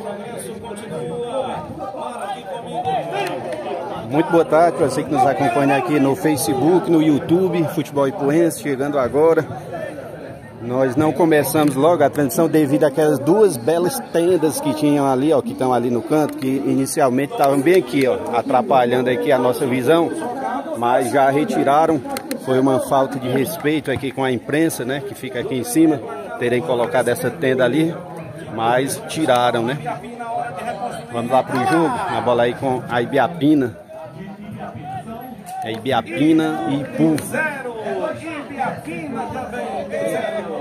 Muito boa tarde para você que nos acompanha aqui no Facebook, no YouTube, Futebol Ipuense, chegando agora. Nós não começamos logo a transmissão devido àquelas duas belas tendas que tinham ali, ó, que estão ali no canto, que inicialmente estavam bem aqui, ó, atrapalhando aqui a nossa visão, mas já retiraram. Foi uma falta de respeito aqui com a imprensa, né, que fica aqui em cima, terem colocado essa tenda ali, mas tiraram, né. Vamos lá pro jogo, a bola aí com a Ibiapina. É Ibiapina e Ipu. Ibiapina também, 0.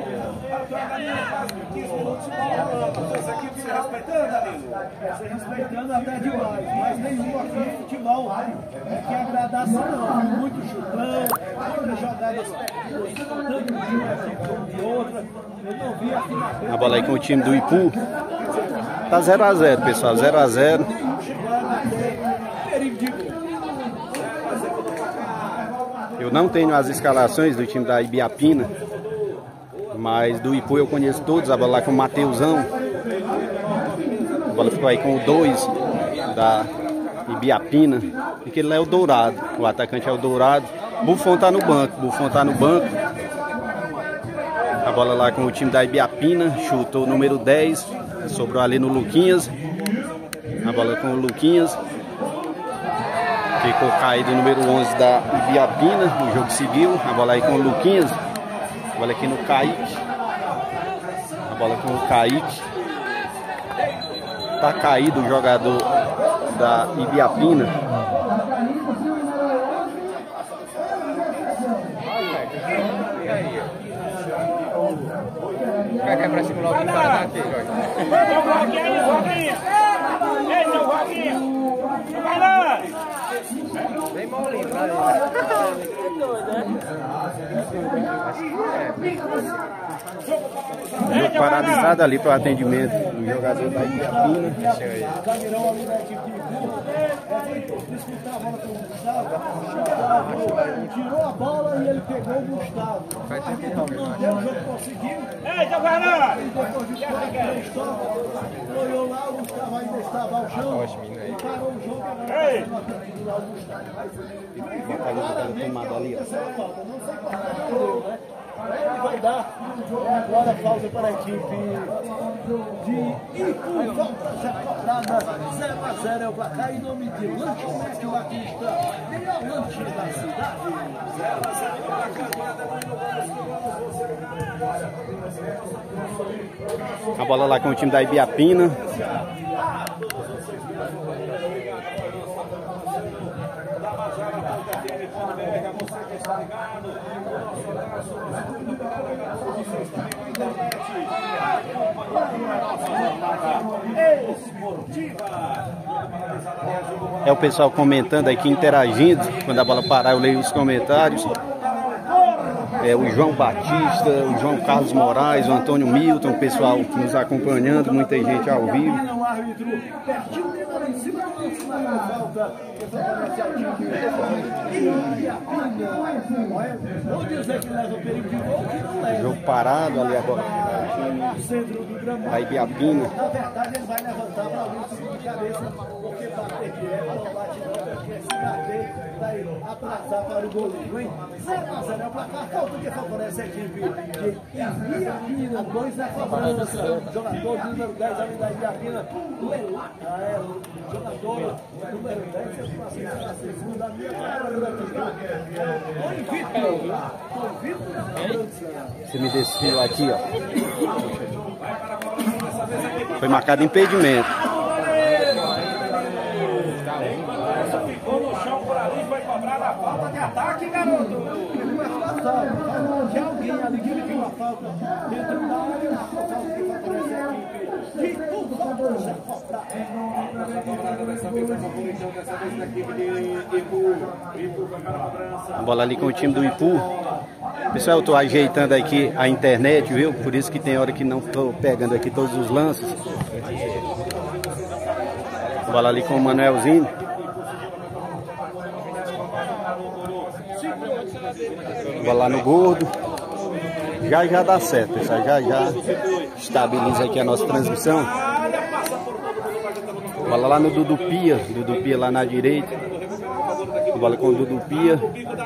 Se respeitando até demais, mas nenhum aqui futebol que agradasse não. Muito chutão, muitas jogadas tanto de uma equipe como de outra. Eu não vi aqui a bola aí com o time do Ipu. Tá 0 a 0, pessoal, 0 a 0. Eu não tenho as escalações do time da Ibiapina, mas do Ipu eu conheço todos. A bola lá com o Mateusão. A bola ficou aí com o 2 da Ibiapina. E aquele lá é o Dourado. O atacante é o Dourado. Buffon tá no banco. Buffon tá no banco. A bola lá com o time da Ibiapina. Chutou o número 10. Sobrou ali no Luquinhas. A bola com o Luquinhas. Ficou caído o número 11 da Ibiapina. O jogo seguiu. A bola aí com o Luquinhas. A bola aqui no Kaique. A bola com o Kaique. Tá caído o jogador da Ibiapina. Quer pra cima logo para daqui, vai lá! Vem molinho pra Jogo paralisado ali para o atendimento do jogador da Ibiapina. Tirou a bola e ele pegou o Gustavo. Não conseguiu. Ei, seu Fernando! E depois de olhou lá, o Gustavo ainda estava ao chão. E parou o jogo. Ei! Não sei qual né? Ele vai dar agora pausa para a equipe de Ipu. Volta já cobrada 0 a 0 é o placar em nome de Lanchonete Batista, melhor lanche da cidade. 0 a 0 a bola lá com o time da Ibiapina. É o pessoal comentando aqui, interagindo. Quando a bola parar eu leio os comentários. É o João Batista, o João Carlos Moraes, o Antônio Milton, o pessoal nos acompanhando, muita gente ao vivo. Jogo parado ali agora. A Ibiapina. Na verdade ele vai levantar para alguém subir de cabeça, porque bater direto, bate não, porque se bater, vai atrasar para o goleiro, hein? 0 a 0 é o placar, falta que favorece a equipe de Ibiapina, 2 na cobrança. Jogador número 10 ali da Ibiapina, o Elata, o jogador número 10, a segunda minha Você me desfila aqui, ó. Foi marcado impedimento. Ficou no chão por ali, foi cobrada a falta de ataque, garoto. De alguém ali que ele viu a falta dentro da área, a falta que favorece a equipe de tudo, já cobrar. A bola ali com o time do Ipu. Pessoal, eu tô ajeitando aqui a internet, viu? Por isso que tem hora que não tô pegando aqui todos os lances. A bola ali com o Manuelzinho. Bola lá no Gordo. Já dá certo, pessoal. Já estabiliza aqui a nossa transmissão. Bola lá no Dudu Pia lá na direita. Bola com o Dudu Pia.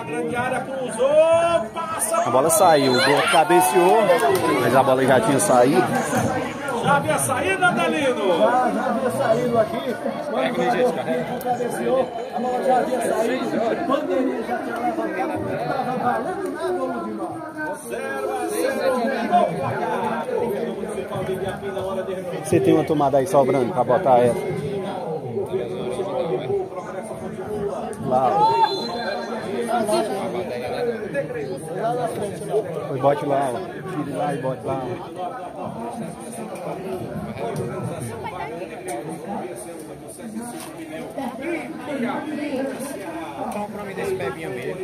A bola saiu, o gol cabeceou, mas a bola já tinha saído. Já havia saído, Adelino? Já havia saído aqui. Quando cabeceou, a bola já havia saído. Bandeirinha já tinha levantado. Não estava valendo nada, ô Ludimar. 0-0. Você tem uma tomada aí sobrando para botar essa? Lá. Foi, bote lá, ó. Tire lá e bote lá. Então, pra mim desse bebinho mesmo.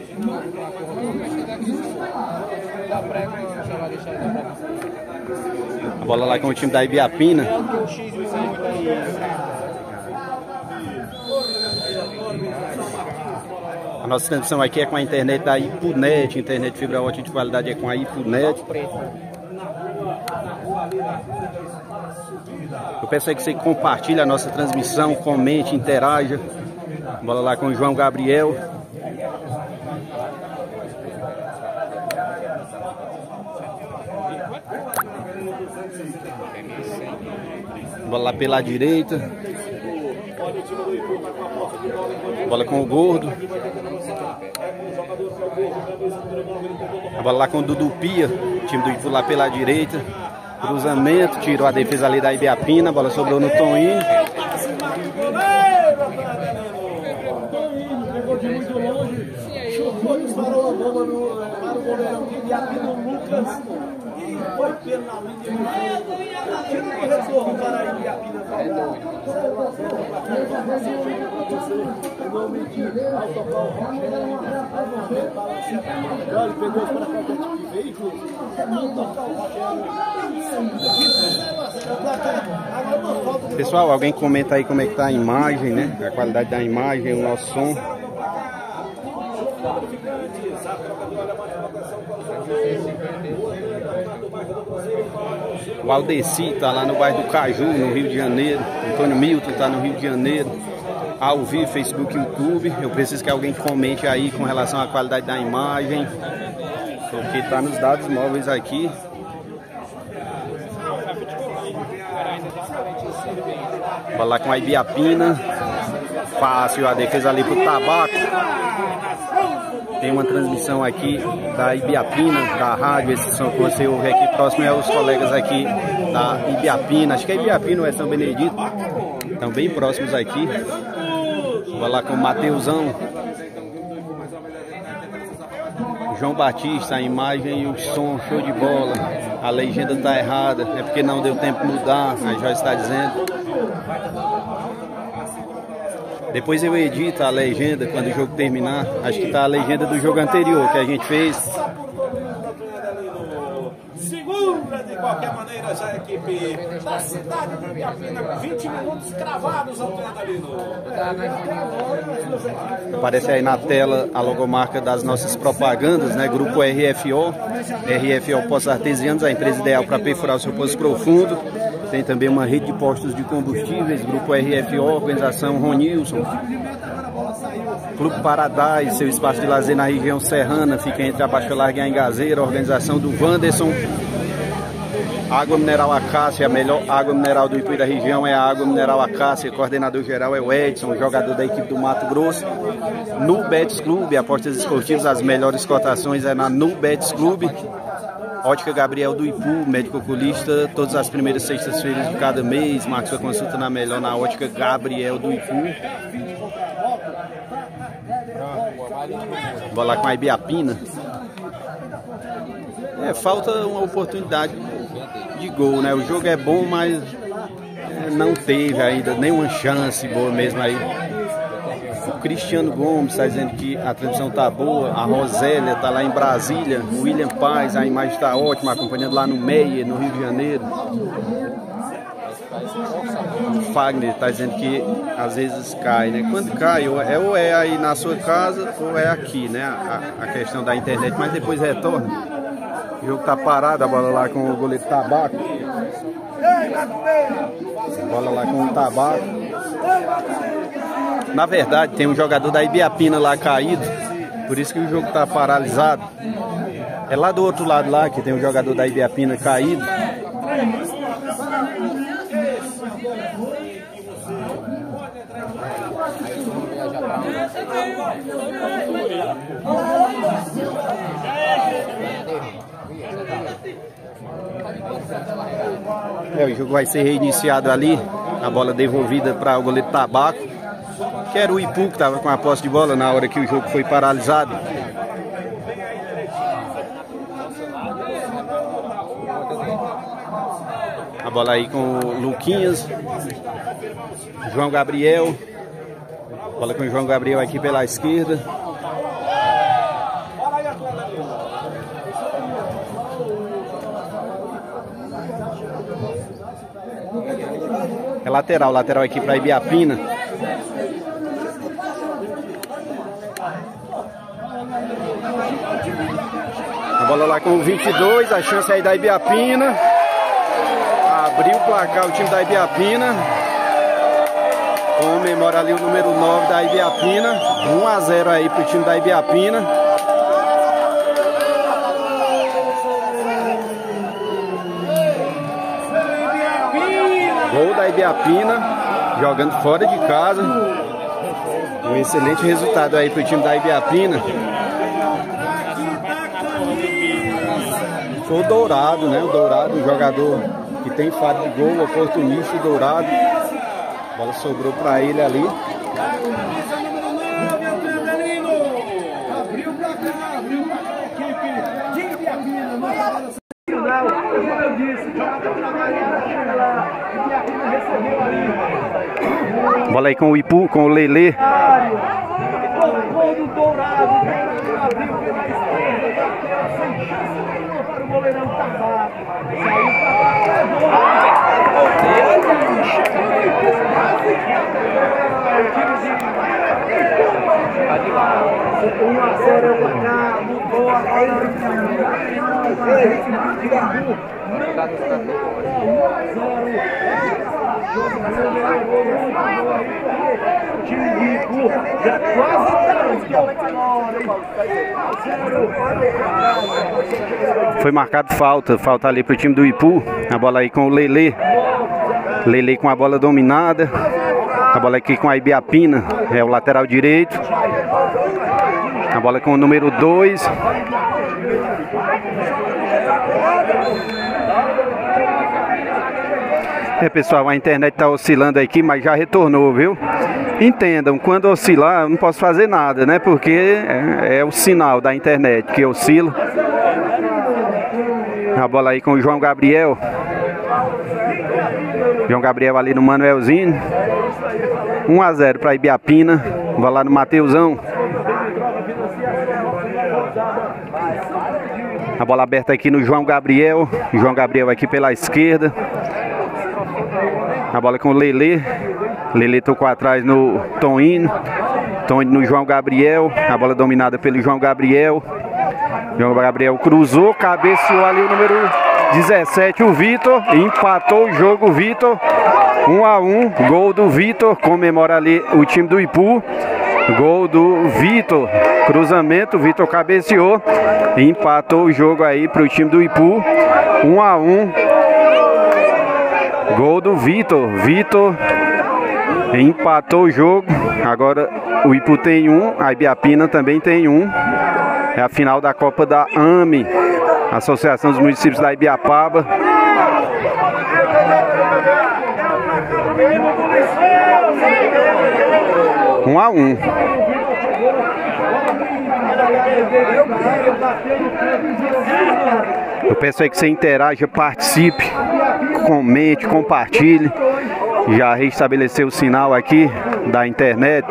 A bola lá com o time da Ibiapina. A nossa transmissão aqui é com a internet da Ipunet, internet fibra ótica de qualidade é com a Ipunet. Eu peço aí que você compartilhe a nossa transmissão, comente, interaja. Bola lá com o João Gabriel. Bola lá pela direita. Bola com o Gordo. A bola lá com o Dudu Pia. Time do Ipu lá pela direita. Cruzamento, tirou a defesa ali da Ibiapina. A bola sobrou no Toninho. Toninho pegou de muito longe. Chutou, disparou a bola para o goleirão de Ibiapina, o Lucas. E foi pela linha de fundo. Tira o retorno para a Ibiapina. 0-0. Em nome de Autopau Rogério, olha, pegou para qualquer tipo de veículo. Autopau Rogério. Pessoal, alguém comenta aí como é que tá a imagem, né? A qualidade da imagem, o nosso som. O Aldeci tá lá no bairro do Caju, no Rio de Janeiro. Antônio Milton tá no Rio de Janeiro. Ao vivo, Facebook, YouTube. Eu preciso que alguém comente aí com relação à qualidade da imagem, porque tá nos dados móveis aqui. Bola lá com a Ibiapina. Fácil a defesa ali pro Tabaco. Tem uma transmissão aqui da Ibiapina, da rádio. Esse som que você ouve aqui próximo é os colegas aqui da Ibiapina. Acho que é Ibiapina ou é São Benedito. Estão bem próximos aqui. Vai lá com o Mateusão. João Batista, a imagem e o som, show de bola. A legenda está errada, é porque não deu tempo de mudar, a Joyce está dizendo. Depois eu edito a legenda quando o jogo terminar. Acho que está a legenda do jogo anterior que a gente fez. Segura de qualquer maneira já a equipe da cidade de Ibiapina, 20 minutos cravados ao Adelino. Aparece aí na tela a logomarca das nossas propagandas, né? Grupo RFO, RFO Poços Artesianos, a empresa ideal para perfurar o seu poço profundo. Tem também uma rede de postos de combustíveis, Grupo RFO, organização Ronilson. Clube Paradise, seu espaço de lazer na região serrana, fica entre a Baixa Larga e a Engazeira, organização do Wanderson. Água Mineral Acácia, a melhor água mineral do Ipuí da região é a Água Mineral Acácia. Coordenador geral é o Edson, jogador da equipe do Mato Grosso. No Betis Clube, apostas esportivas, as melhores cotações é na No Betis Clube. Ótica Gabriel do Ipu, médico oculista, todas as primeiras sextas-feiras de cada mês. Marque sua consulta na melhor na Ótica Gabriel do Ipu. Vou lá com a Ibiapina. Falta uma oportunidade de gol, né? O jogo é bom, mas não teve ainda nenhuma chance boa mesmo aí. O Cristiano Gomes está dizendo que a transmissão tá boa. A Rosélia está lá em Brasília. O William Paz, a imagem está ótima, acompanhando lá no Meia, no Rio de Janeiro. O Fagner está dizendo que às vezes cai, né? Quando cai, ou é aí na sua casa ou é aqui, né? A questão da internet, mas depois retorna. O jogo tá parado, a bola lá com o goleiro Tabaco. Bola lá com o Tabaco. Na verdade, tem um jogador da Ibiapina lá caído, por isso que o jogo tá paralisado. É lá do outro lado lá que tem um jogador da Ibiapina caído. O jogo vai ser reiniciado ali. A bola devolvida para o goleiro Tabaco, que era o Ipu que estava com a posse de bola na hora que o jogo foi paralisado. A bola aí com o Luquinhas, João Gabriel. Bola com o João Gabriel aqui pela esquerda. É lateral aqui para Ibiapina. A bola lá com o 22, a chance aí da Ibiapina. Abriu o placar o time da Ibiapina. Comemora ali o número 9 da Ibiapina. 1-0 aí pro time da Ibiapina. Gol da Ibiapina, jogando fora de casa. Um excelente resultado aí pro time da Ibiapina. Foi o Dourado, né? O Dourado, um jogador que tem faro de gol, oportunista, o Dourado. A bola sobrou para ele ali. Abriu pra cá, abriu pra equipe de Ibiapina. Como eu disse, jogador trabalhando lá. Ibiapina recebeu ali. Bola aí com o Ipu, com o Lelê. Gol do Dourado, abriu pela esquerda, sem chance nenhuma para o goleirão Tabaco. Saiu para 1-0 é o placar, mudou agora. O time de Ipu já quase Foi marcado falta ali pro time do Ipu. A bola aí com o Lelê. Lelê com a bola dominada. A bola aqui com a Ibiapina, é o lateral direito. A bola com o número 2. Pessoal, a internet tá oscilando aqui, mas já retornou, viu? Entendam, quando oscilar, eu não posso fazer nada, né? Porque é o sinal da internet que oscila. A bola aí com o João Gabriel. João Gabriel ali no Manuelzinho. 1-0 para Ibiapina. Vai lá no Mateusão. A bola aberta aqui no João Gabriel. João Gabriel aqui pela esquerda. A bola com o Lelê. Lelê tocou atrás no Toninho. Toninho no João Gabriel. A bola dominada pelo João Gabriel. João Gabriel cruzou, cabeceou ali o número 17, o Vitor. Empatou o jogo, o Vitor. 1-1. Gol do Vitor. Comemora ali o time do Ipu. Gol do Vitor. Cruzamento, o Vitor cabeceou. Empatou o jogo aí pro time do Ipu. 1-1. Gol do Vitor. Vitor empatou o jogo. Agora o Ipu tem 1, a Ibiapina também tem 1. É a final da Copa da AME, Associação dos Municípios da Ibiapaba. Um a 1. Eu peço aí que você interaja, participe, comente, compartilhe. Já restabeleceu o sinal aqui da internet.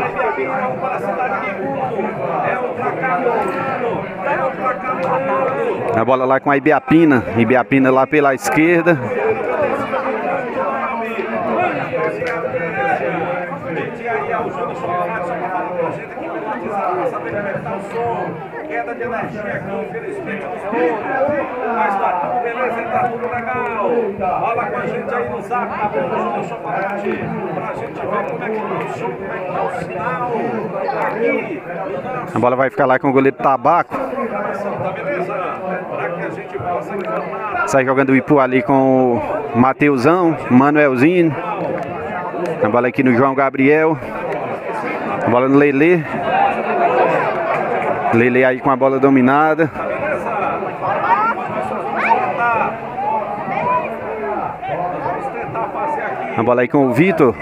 A bola lá com a Ibiapina. Ibiapina lá pela esquerda. Pedi aí ao Júnior Chocolate, só para falar pra gente aqui pelo WhatsApp, para saber como é que tá o som. Queda de energia aqui, infelizmente, nos vídeos. Mas tá tudo beleza, tá tudo legal. Fala com a gente aí no zap, tá bom, Júnior Chocolate? Pra gente ver como é que tá o som, como é que tá o sinal. Aqui. A bola vai ficar lá com o goleiro Tabaco. Tá beleza? Para que a gente possa informar. Sai jogando o Ipu ali com o Mateusão, Manuelzinho. A bola aqui no João Gabriel. A bola no Lelê. Lelê aí com a bola dominada. A bola aí com o Vitor.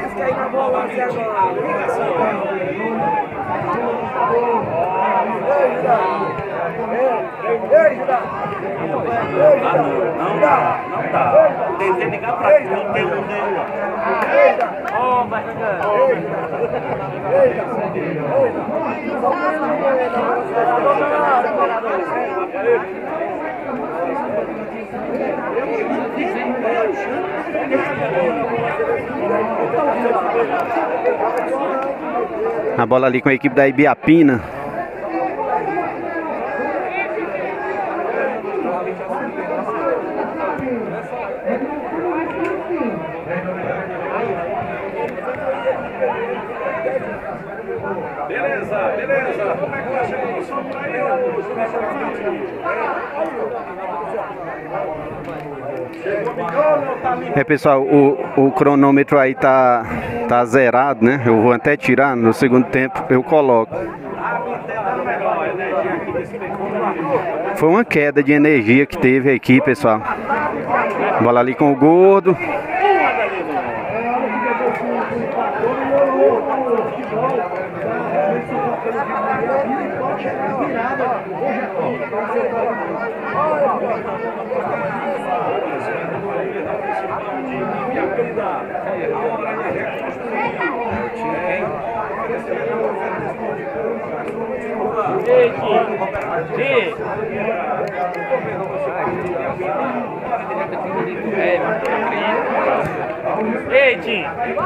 Não dá. Tentei ligar pra ele, não tem um dele. Ó, vai A bola ali com a equipe da Ibiapina. Beleza. Como é que tá chegando o som pra aí, Pessoal, o cronômetro aí tá zerado, né? Eu vou até tirar, no segundo tempo eu coloco. Foi uma queda de energia que teve aqui, pessoal. Bola ali com o Gordo. Ei, Tim!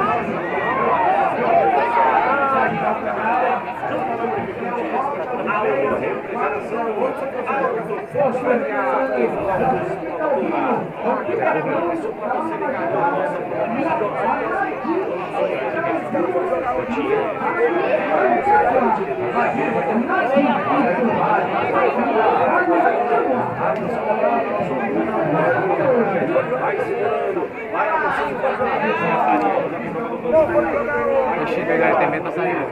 Deixa eu pegar até mesmo sair.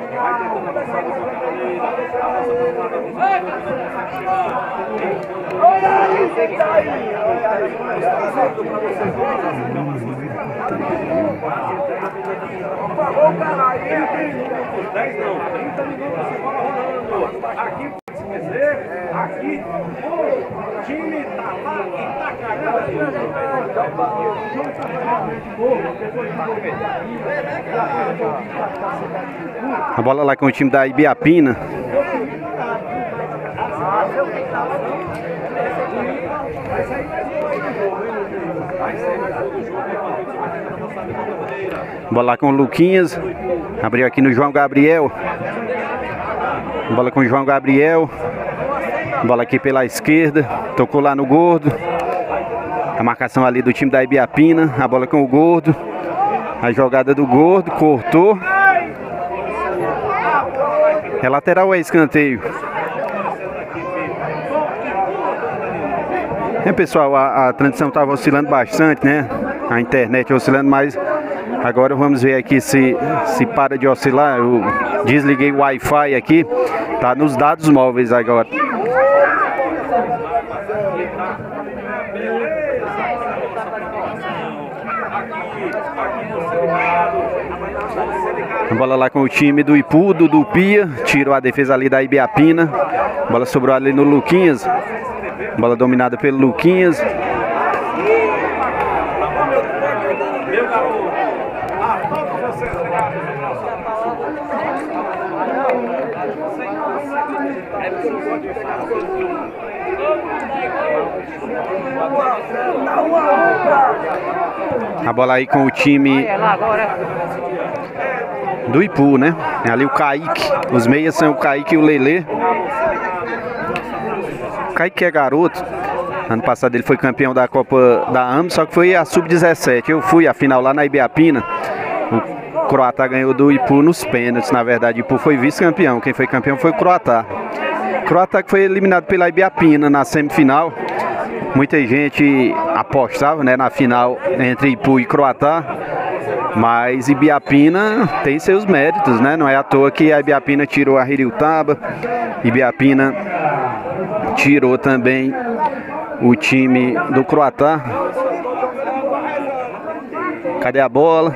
Por favor, caralho, 10 não, 30 minutos de bola rolando. Aqui pode se dizer, aqui o time tá lá e tá A bola lá com o time da Ibiapina. Bola lá com o Luquinhas. Abriu aqui no João Gabriel. Bola com o João Gabriel. Bola aqui pela esquerda. Tocou lá no Gordo. A marcação ali do time da Ibiapina. A bola com o Gordo. A jogada do Gordo. Cortou. É lateral ou é escanteio? Pessoal, a transmissão estava oscilando bastante, né? A internet oscilando, mas agora vamos ver aqui se para de oscilar. Eu desliguei o Wi-Fi aqui. Tá nos dados móveis agora. A bola lá com o time do Ipu, do Pia. Tirou a defesa ali da Ibiapina. A bola sobrou ali no Luquinhas. Bola dominada pelo Luquinhas. A bola aí com o time do Ipu, né? Ali o Kaique. Os meias são o Kaique e o Lelê. O Kaique é garoto. Ano passado ele foi campeão da Copa da AMB, só que foi a Sub-17. Eu fui à final lá na Ibiapina. O Croatá ganhou do Ipu nos pênaltis. Na verdade, o Ipu foi vice-campeão. Quem foi campeão foi o Croatá. O Croatá que foi eliminado pela Ibiapina na semifinal. Muita gente apostava, né, na final entre Ipu e Croatá. Mas Ibiapina tem seus méritos, né? Não é à toa que a Ibiapina tirou a Hiriutaba. Ibiapina tirou também o time do Croatá. Cadê a bola?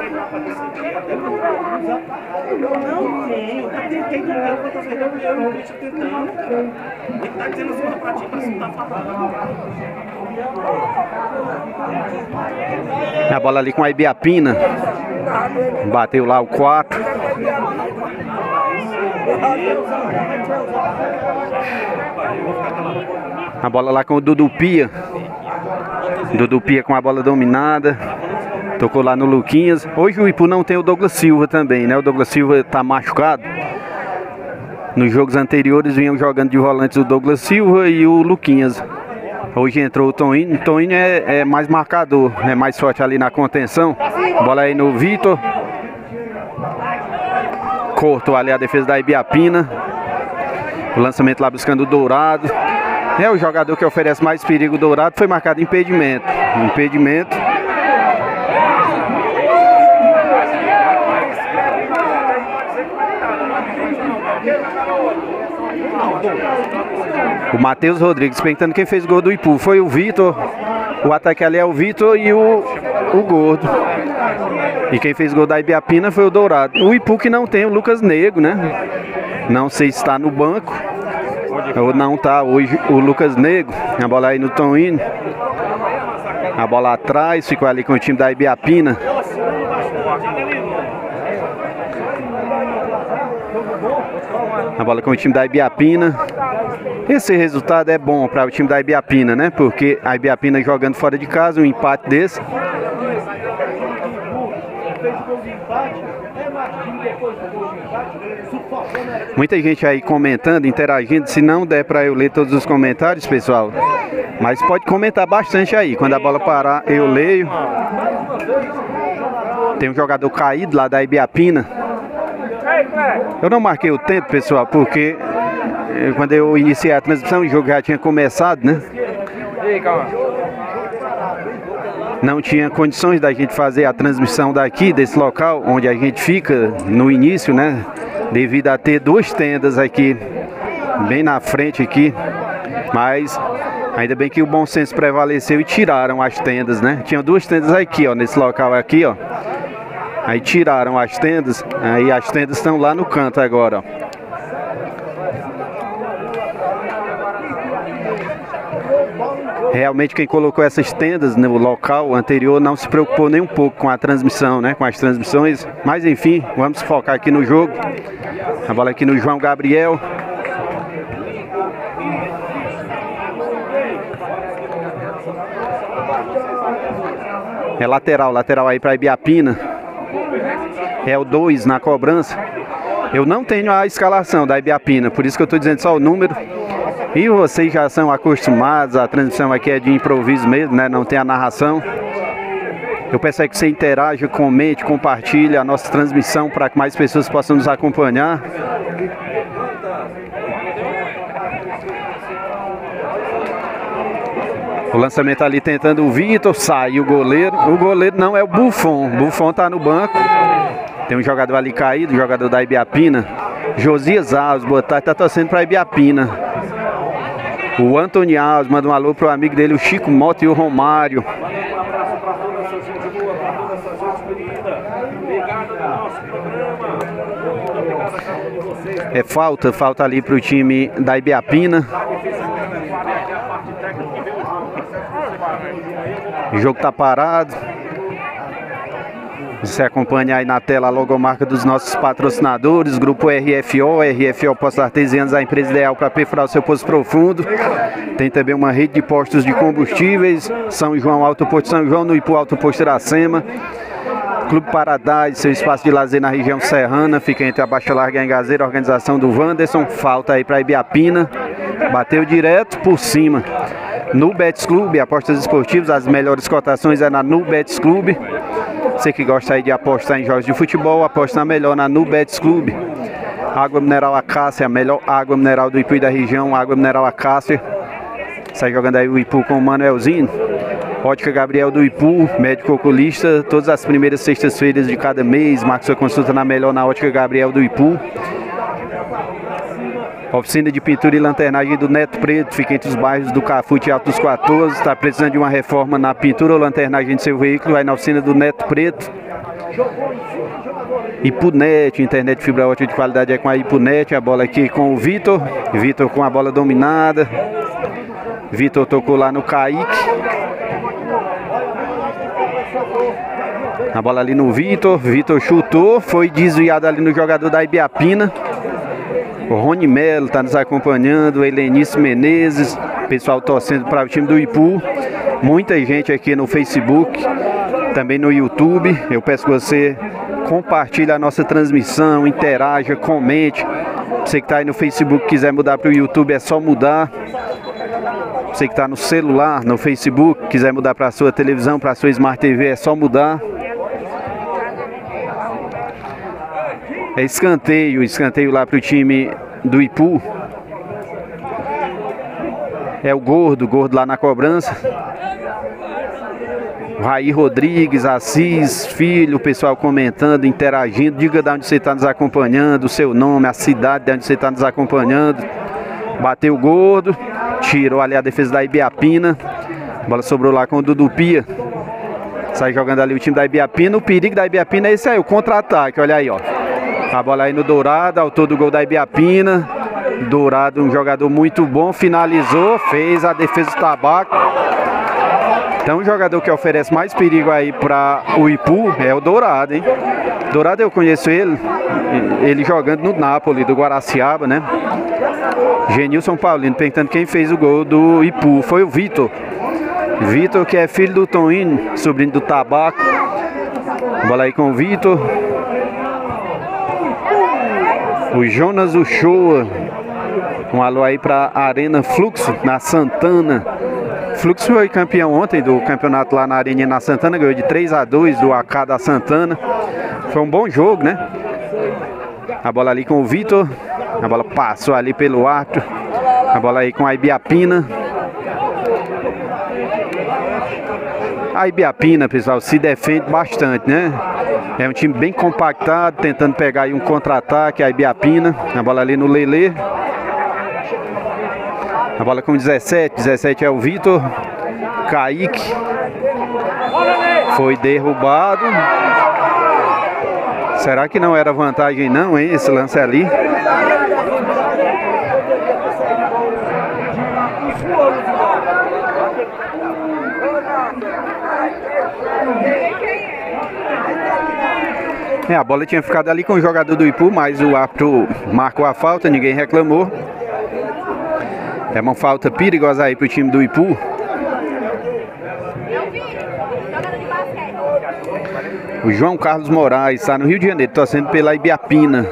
A bola ali com a Ibiapina. Bateu lá o 4. A bola lá com o Dudu Pia. Dudu Pia com a bola dominada. Tocou lá no Luquinhas. Hoje o Ipu não tem o Douglas Silva também, né? O Douglas Silva está machucado. Nos jogos anteriores vinham jogando de volantes o Douglas Silva e o Luquinhas. Hoje entrou o Toninho. O Toninho é mais marcador, é mais forte ali na contenção. Bola aí no Vitor. Cortou ali a defesa da Ibiapina. O lançamento lá buscando o Dourado. É o jogador que oferece mais perigo. Dourado foi marcado impedimento. Impedimento. O Matheus Rodrigues, perguntando quem fez gol do Ipu. Foi o Vitor. O ataque ali é o Vitor e o Gordo. E quem fez gol da Ibiapina foi o Dourado. O Ipu que não tem o Lucas Negro, né? Não sei se está no banco ou não está hoje o Lucas Negro. A bola aí no Toninho. A bola atrás, ficou ali com o time da Ibiapina. A bola com o time da Ibiapina. Esse resultado é bom para o time da Ibiapina, né? Porque a Ibiapina jogando fora de casa, um empate desse. Muita gente aí comentando, interagindo. Se não der para eu ler todos os comentários, pessoal, mas pode comentar bastante aí. Quando a bola parar, eu leio. Tem um jogador caído lá da Ibiapina. Eu não marquei o tempo, pessoal, porque quando eu iniciei a transmissão, o jogo já tinha começado, né? Não tinha condições da gente fazer a transmissão daqui, desse local onde a gente fica no início, né? Devido a ter duas tendas aqui, bem na frente aqui. Mas ainda bem que o bom senso prevaleceu e tiraram as tendas, né? Tinha duas tendas aqui, ó, nesse local aqui, ó. Aí tiraram as tendas, aí as tendas estão lá no canto agora, ó. Realmente quem colocou essas tendas no local anterior não se preocupou nem um pouco com a transmissão, né? Com as transmissões. Mas enfim, vamos focar aqui no jogo. A bola aqui no João Gabriel. É lateral aí para Ibiapina. É o 2 na cobrança. Eu não tenho a escalação da Ibiapina, por isso que eu estou dizendo só o número. E vocês já são acostumados, a transmissão aqui é de improviso mesmo, né? Não tem a narração. Eu peço que você interaja, comente, compartilhe a nossa transmissão para que mais pessoas possam nos acompanhar. O lançamento ali tentando o Vitor, sai o goleiro. O goleiro não é o Buffon, o Buffon está no banco. Tem um jogador ali caído, jogador da Ibiapina. Josias Alves, boa tarde, está torcendo para a Ibiapina. O Antônio Alves manda um alô pro amigo dele, o Chico Mota e o Romário. É falta ali pro time da Ibiapina. O jogo tá parado. Você acompanha aí na tela a logomarca dos nossos patrocinadores, Grupo RFO Postos Artesianos, a empresa ideal para perfurar o seu poço profundo. Tem também uma rede de postos de combustíveis, São João, Alto Posto São João, no Ipu, Alto Posto Iracema. Clube Paradise, seu espaço de lazer na região serrana, fica entre a Baixa Larga e a Engazeira, organização do Wanderson. Falta aí para Ibiapina, bateu direto por cima. No Betis Clube, apostas esportivas, as melhores cotações é na No Betis Clube. Você que gosta aí de apostar em jogos de futebol, aposta na melhor na No Betis Clube. Água mineral Acácia, a melhor água mineral do Ipu e da região, água mineral Acácia. Sai jogando aí o Ipu com o Manuelzinho. Ótica Gabriel do Ipu, médico oculista, todas as primeiras sextas-feiras de cada mês. Marque sua consulta na melhor na Ótica Gabriel do Ipu. Oficina de pintura e lanternagem do Neto Preto, fica entre os bairros do Cafute e Alto dos 14. Está precisando de uma reforma na pintura ou lanternagem de seu veículo? Vai na oficina do Neto Preto. Ipunet, internet fibra ótica de qualidade é com a Ipunet. A bola aqui com o Vitor. Vitor com a bola dominada. Vitor tocou lá no Kaique. A bola ali no Vitor. Vitor chutou, foi desviado ali no jogador da Ibiapina. O Rony Melo está nos acompanhando, o Helenice Menezes, pessoal torcendo para o time do Ipu. Muita gente aqui no Facebook, também no YouTube. Eu peço que você compartilhe a nossa transmissão, interaja, comente. Você que está aí no Facebook, quiser mudar para o YouTube, é só mudar. Você que está no celular, no Facebook, quiser mudar para a sua televisão, para a sua Smart TV, é só mudar. É escanteio lá para o time do Ipu. É o Gordo lá na cobrança. Raí Rodrigues, Assis, Filho, o pessoal comentando, interagindo. Diga de onde você está nos acompanhando, o seu nome, a cidade de onde você está nos acompanhando. Bateu o Gordo, tirou ali a defesa da Ibiapina. A bola sobrou lá com o Dudu Pia. Sai jogando ali o time da Ibiapina. O perigo da Ibiapina é esse aí, o contra-ataque, olha aí, ó. A bola aí no Dourado, autor do gol da Ibiapina. Dourado, um jogador muito bom, finalizou, fez a defesa do Tabaco. Então o jogador que oferece mais perigo aí para o Ipu é o Dourado, hein? Dourado eu conheço ele jogando no Napoli, do Guaraciaba, né? Genilson Paulino, perguntando quem fez o gol do Ipu, foi o Vitor. Vitor, que é filho do Toninho, sobrinho do Tabaco. Bola aí com o Vitor. O Jonas Uchoa. Um alô aí para Arena Fluxo, na Santana. Fluxo foi campeão ontem do campeonato lá na Arena na Santana. Ganhou de 3-2 do AK da Santana. Foi um bom jogo, né? A bola ali com o Vitor. A bola passou ali pelo árbitro. A bola aí com a Ibiapina. A Ibiapina, pessoal, se defende bastante, né? É um time bem compactado, tentando pegar aí um contra-ataque, a Ibiapina. A bola ali no Lelê. A bola com 17 é o Vitor. Kaique. Foi derrubado. Será que não era vantagem não, hein, esse lance ali? A bola tinha ficado ali com o jogador do Ipu, mas o árbitro marcou a falta, ninguém reclamou. É uma falta perigosa aí pro time do Ipu. O João Carlos Moraes está no Rio de Janeiro, torcendo pela Ibiapina.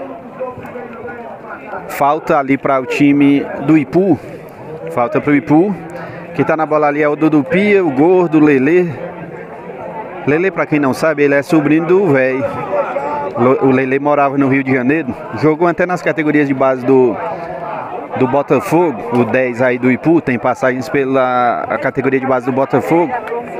Falta ali para o time do Ipu. Falta pro Ipu. Quem tá na bola ali é o Dudu Pia, o Gordo, o Lelê. Lelê, para quem não sabe, ele é sobrinho do velho. O Lelê morava no Rio de Janeiro. Jogou até nas categorias de base do Botafogo. O 10 aí do Ipu. Tem passagens pela categoria de base do Botafogo.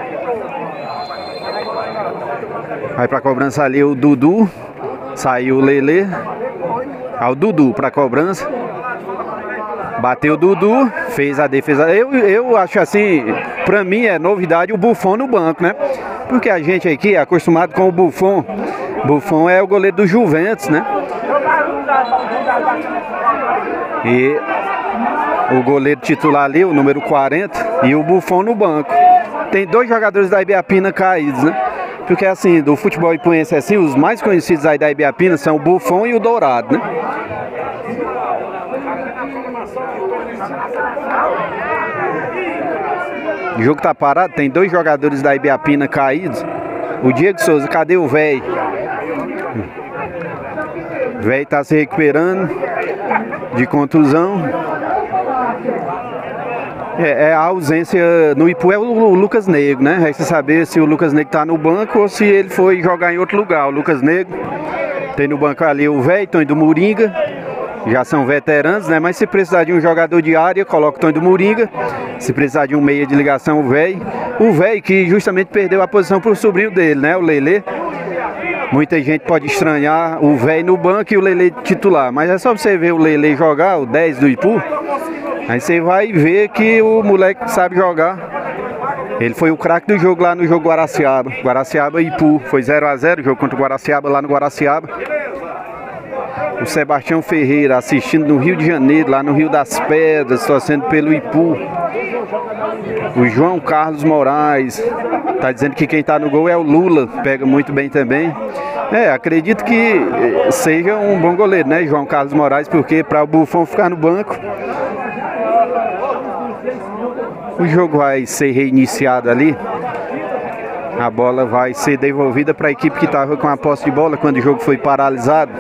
Vai pra cobrança ali o Dudu. Saiu o Lelê. Ao Dudu pra cobrança. Bateu o Dudu, fez a defesa. Eu acho assim, pra mim é novidade o Buffon no banco, né? Porque a gente aqui é acostumado com o Buffon. Buffon é o goleiro do Juventus, né? E o goleiro titular ali, o número 40, e o Buffon no banco. Tem dois jogadores da Ibiapina caídos, né? Porque assim, do futebol ipuense assim, os mais conhecidos aí da Ibiapina são o Buffon e o Dourado, né? O jogo tá parado, tem 2 jogadores da Ibiapina caídos. O Diego Souza, cadê o velho? O velho tá se recuperando de contusão. A ausência no Ipu é o Lucas Negro, né? Resta saber se o Lucas Negro tá no banco ou se ele foi jogar em outro lugar. O Lucas Negro tem no banco ali o velho, Tonho do Moringa. Já são veteranos, né? Mas se precisar de um jogador de área, coloca o Tonho do Moringa. Se precisar de um meia de ligação, o velho. O velho que justamente perdeu a posição pro sobrinho dele, né? O Lelê. Muita gente pode estranhar o velho no banco e o Lelê titular. Mas é só você ver o Lelê jogar, o 10 do Ipu. Aí você vai ver que o moleque sabe jogar. Ele foi o craque do jogo lá no jogo Guaraciaba. Guaraciaba e Ipu. Foi 0 a 0 o jogo contra o Guaraciaba lá no Guaraciaba. O Sebastião Ferreira assistindo no Rio de Janeiro, lá no Rio das Pedras, torcendo pelo Ipu. O João Carlos Moraes tá dizendo que quem tá no gol é o Lula, pega muito bem também. Acredito que seja um bom goleiro, né, João Carlos Moraes, porque para o Buffon ficar no banco. O jogo vai ser reiniciado ali. A bola vai ser devolvida para a equipe que estava com a posse de bola quando o jogo foi paralisado.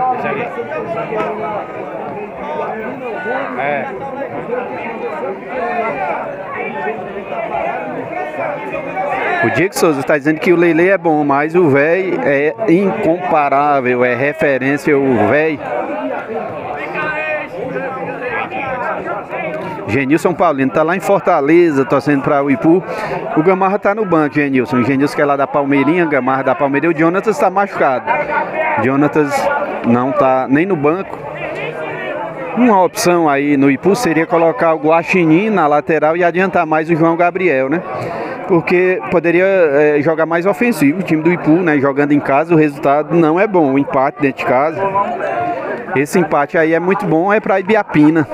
O Diego Souza está dizendo que o Lelê é bom, mas o velho é incomparável, é referência o velho. Genilson Paulino tá lá em Fortaleza, torcendo para o Ipu. O Gamarra tá no banco, Genilson. O Genilson que é lá da Palmeirinha, Gamarra da Palmeirinha. O Jonatas está machucado. Jonatas não tá nem no banco. Uma opção aí no Ipu seria colocar o Guaxinim na lateral e adiantar mais o João Gabriel, né? Porque poderia jogar mais ofensivo. O time do Ipu, né? Jogando em casa, o resultado não é bom. O empate dentro de casa. Esse empate aí é muito bom, é para Ibiapina.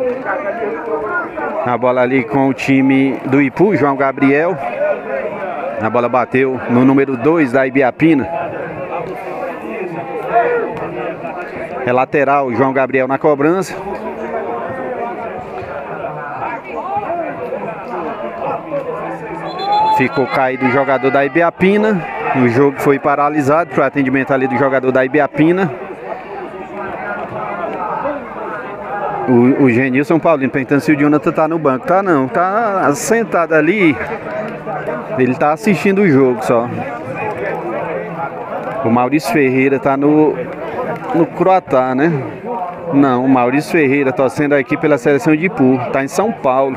A bola ali com o time do Ipu, João Gabriel. A bola bateu no número 2 da Ibiapina. É lateral, João Gabriel na cobrança. Ficou caído o jogador da Ibiapina. O jogo foi paralisado para o atendimento ali do jogador da Ibiapina. O Genilson Paulino perguntando se o Jonathan tá no banco. Tá não, tá sentado ali. Ele tá assistindo o jogo só. O Maurício Ferreira tá no Croatá, né? Não, o Maurício Ferreira torcendo aqui pela seleção de Ipu. Tá em São Paulo.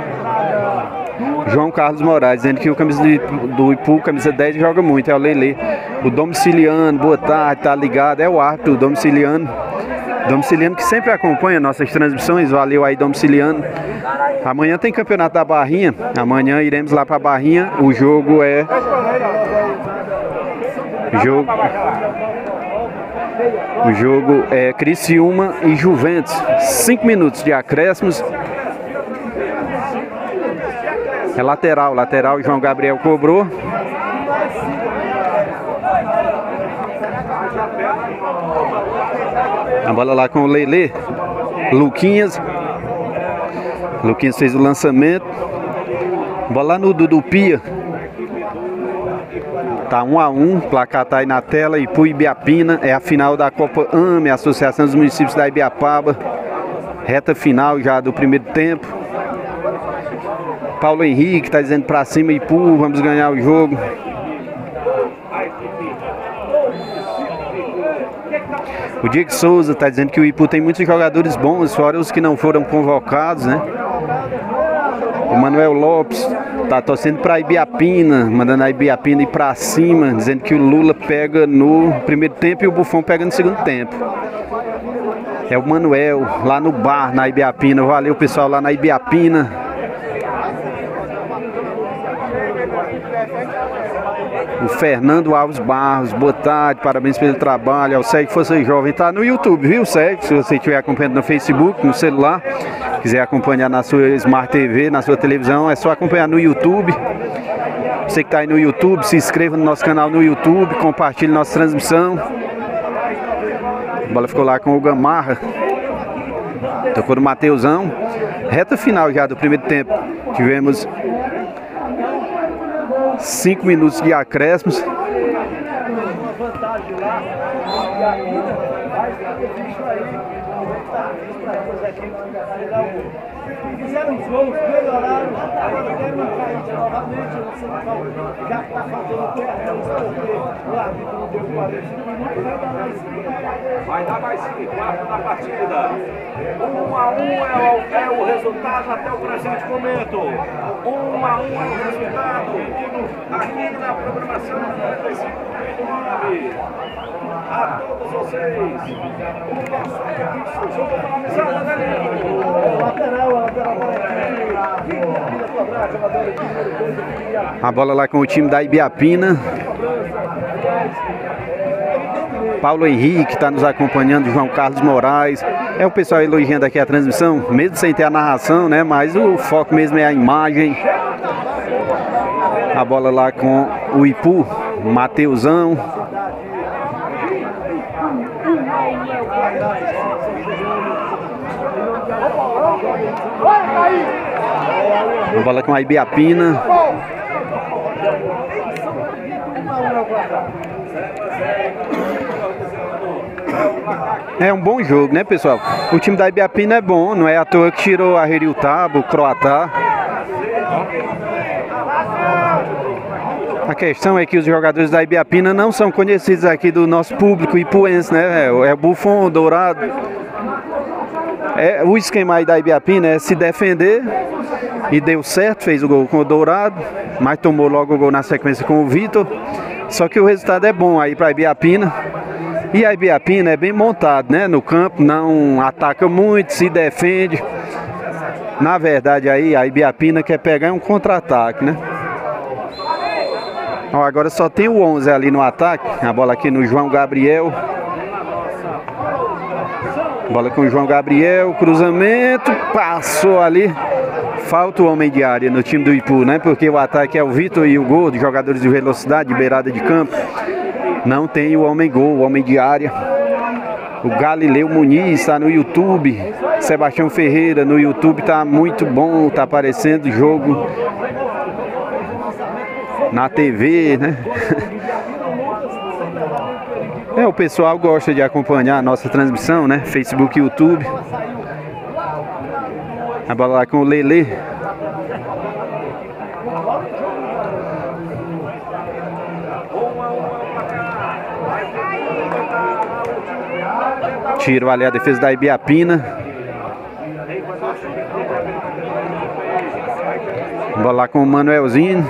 João Carlos Moraes dizendo que o camisa do Ipu, camisa 10, joga muito. É o Lelê. O Domiciliano, boa tarde, tá ligado. É o árbitro, o Domiciliano. Domiciliano que sempre acompanha nossas transmissões, valeu aí Domiciliano. Amanhã tem campeonato da Barrinha, amanhã iremos lá pra Barrinha, o jogo é... O jogo é Criciúma e Juventus, 5 minutos de acréscimos. É lateral, João Gabriel cobrou. A bola lá com o Lelê. Luquinhas fez o lançamento. Bola lá no Dudu Pia. Tá 1 a 1, placar tá aí na tela. Ipu e Ibiapina. É a final da Copa AME, Associação dos Municípios da Ibiapaba. Reta final já do primeiro tempo. Paulo Henrique tá dizendo pra cima Ipu, vamos ganhar o jogo. O Diego Souza está dizendo que o Ipu tem muitos jogadores bons, fora os que não foram convocados, né? O Manuel Lopes está torcendo para a Ibiapina, mandando a Ibiapina ir para cima, dizendo que o Lula pega no primeiro tempo e o Buffon pega no segundo tempo. É o Manuel, lá no bar, na Ibiapina. Valeu, pessoal, lá na Ibiapina. O Fernando Alves Barros, boa tarde, parabéns pelo trabalho. É o Sérgio Força Jovem, tá no YouTube, viu, Sérgio? Se você estiver acompanhando no Facebook, no celular, quiser acompanhar na sua Smart TV, na sua televisão, é só acompanhar no YouTube. Você que está aí no YouTube, se inscreva no nosso canal no YouTube, compartilhe nossa transmissão. A bola ficou lá com o Gamarra. Tocou no Mateusão. Reta final já do primeiro tempo. Tivemos 5 minutos de acréscimos. Fizeram os gols, melhoraram, agora querem marcar isso novamente, já está faltando perto, o árbitro não deu 45 minutos, vai dar mais 5. Vai dar mais 5 quartos da partida. 1 a 1 é o resultado até o presente momento. 1 a 1 é o resultado aqui na programação 95.9. A todos vocês. Jogo finalizado, Danilo. Lateral A bola lá com o time da Ibiapina. Paulo Henrique está nos acompanhando, João Carlos Moraes. É o pessoal elogiando aqui a transmissão, mesmo sem ter a narração, né? Mas o foco mesmo é a imagem. A bola lá com o Ipu, Mateusão. A bola com a Ibiapina. É um bom jogo, né, pessoal? O time da Ibiapina é bom, não é à toa que tirou a Heriutaba, o Croatá. A questão é que os jogadores da Ibiapina não são conhecidos aqui do nosso público ipuense, né? É Buffon, Dourado. O esquema aí da Ibiapina é se defender, e deu certo, fez o gol com o Dourado, mas tomou logo o gol na sequência com o Vitor. Só que o resultado é bom aí para a Ibiapina. E a Ibiapina é bem montado, né? No campo, não ataca muito, se defende. Na verdade aí a Ibiapina quer pegar um contra-ataque, né? Ó, agora só tem o 11 ali no ataque. A bola aqui no João Gabriel. Bola com o João Gabriel, cruzamento, passou ali. Falta o homem de área no time do Ipu, né? Porque o ataque é o Vitor e o gol de jogadores de velocidade, de beirada de campo. Não tem o homem gol, o homem de área. O Galileu Muniz está no YouTube. Sebastião Ferreira no YouTube está muito bom, está aparecendo o jogo na TV, né? O pessoal gosta de acompanhar a nossa transmissão, né? Facebook e YouTube. A bola lá com o Lelê. Tiro ali a defesa da Ibiapina. Bola lá com o Manuelzinho.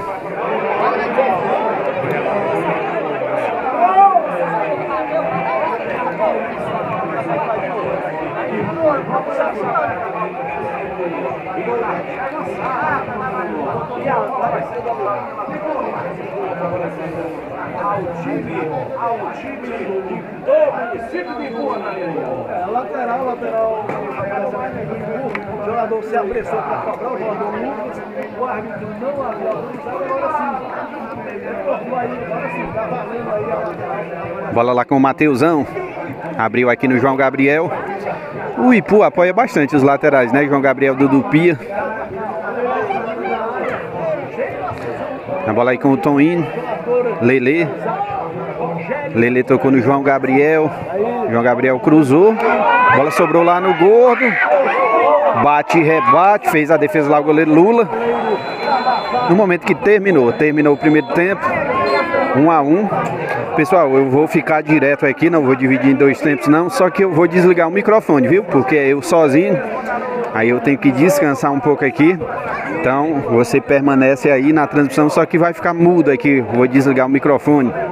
Ao time do município de Ipu, lateral. O jogador se apressou para cobrar, o jogador Lucas. O árbitro não havia autorizado, agora sim, tá valendo aí a lateral. Bola lá com o Mateusão. Abriu aqui no João Gabriel. O Ipu apoia bastante os laterais, né? João Gabriel do Dupia. A bola aí com o Toninho. Lelê. Lelê tocou no João Gabriel. João Gabriel cruzou. A bola sobrou lá no Gordo. Bate e rebate. Fez a defesa lá o goleiro Lula. No momento que terminou o primeiro tempo. 1 a 1. Pessoal, eu vou ficar direto aqui, não vou dividir em dois tempos não, só que eu vou desligar o microfone, viu? Porque é eu sozinho, aí eu tenho que descansar um pouco aqui. Então, você permanece aí na transmissão, só que vai ficar mudo aqui, vou desligar o microfone.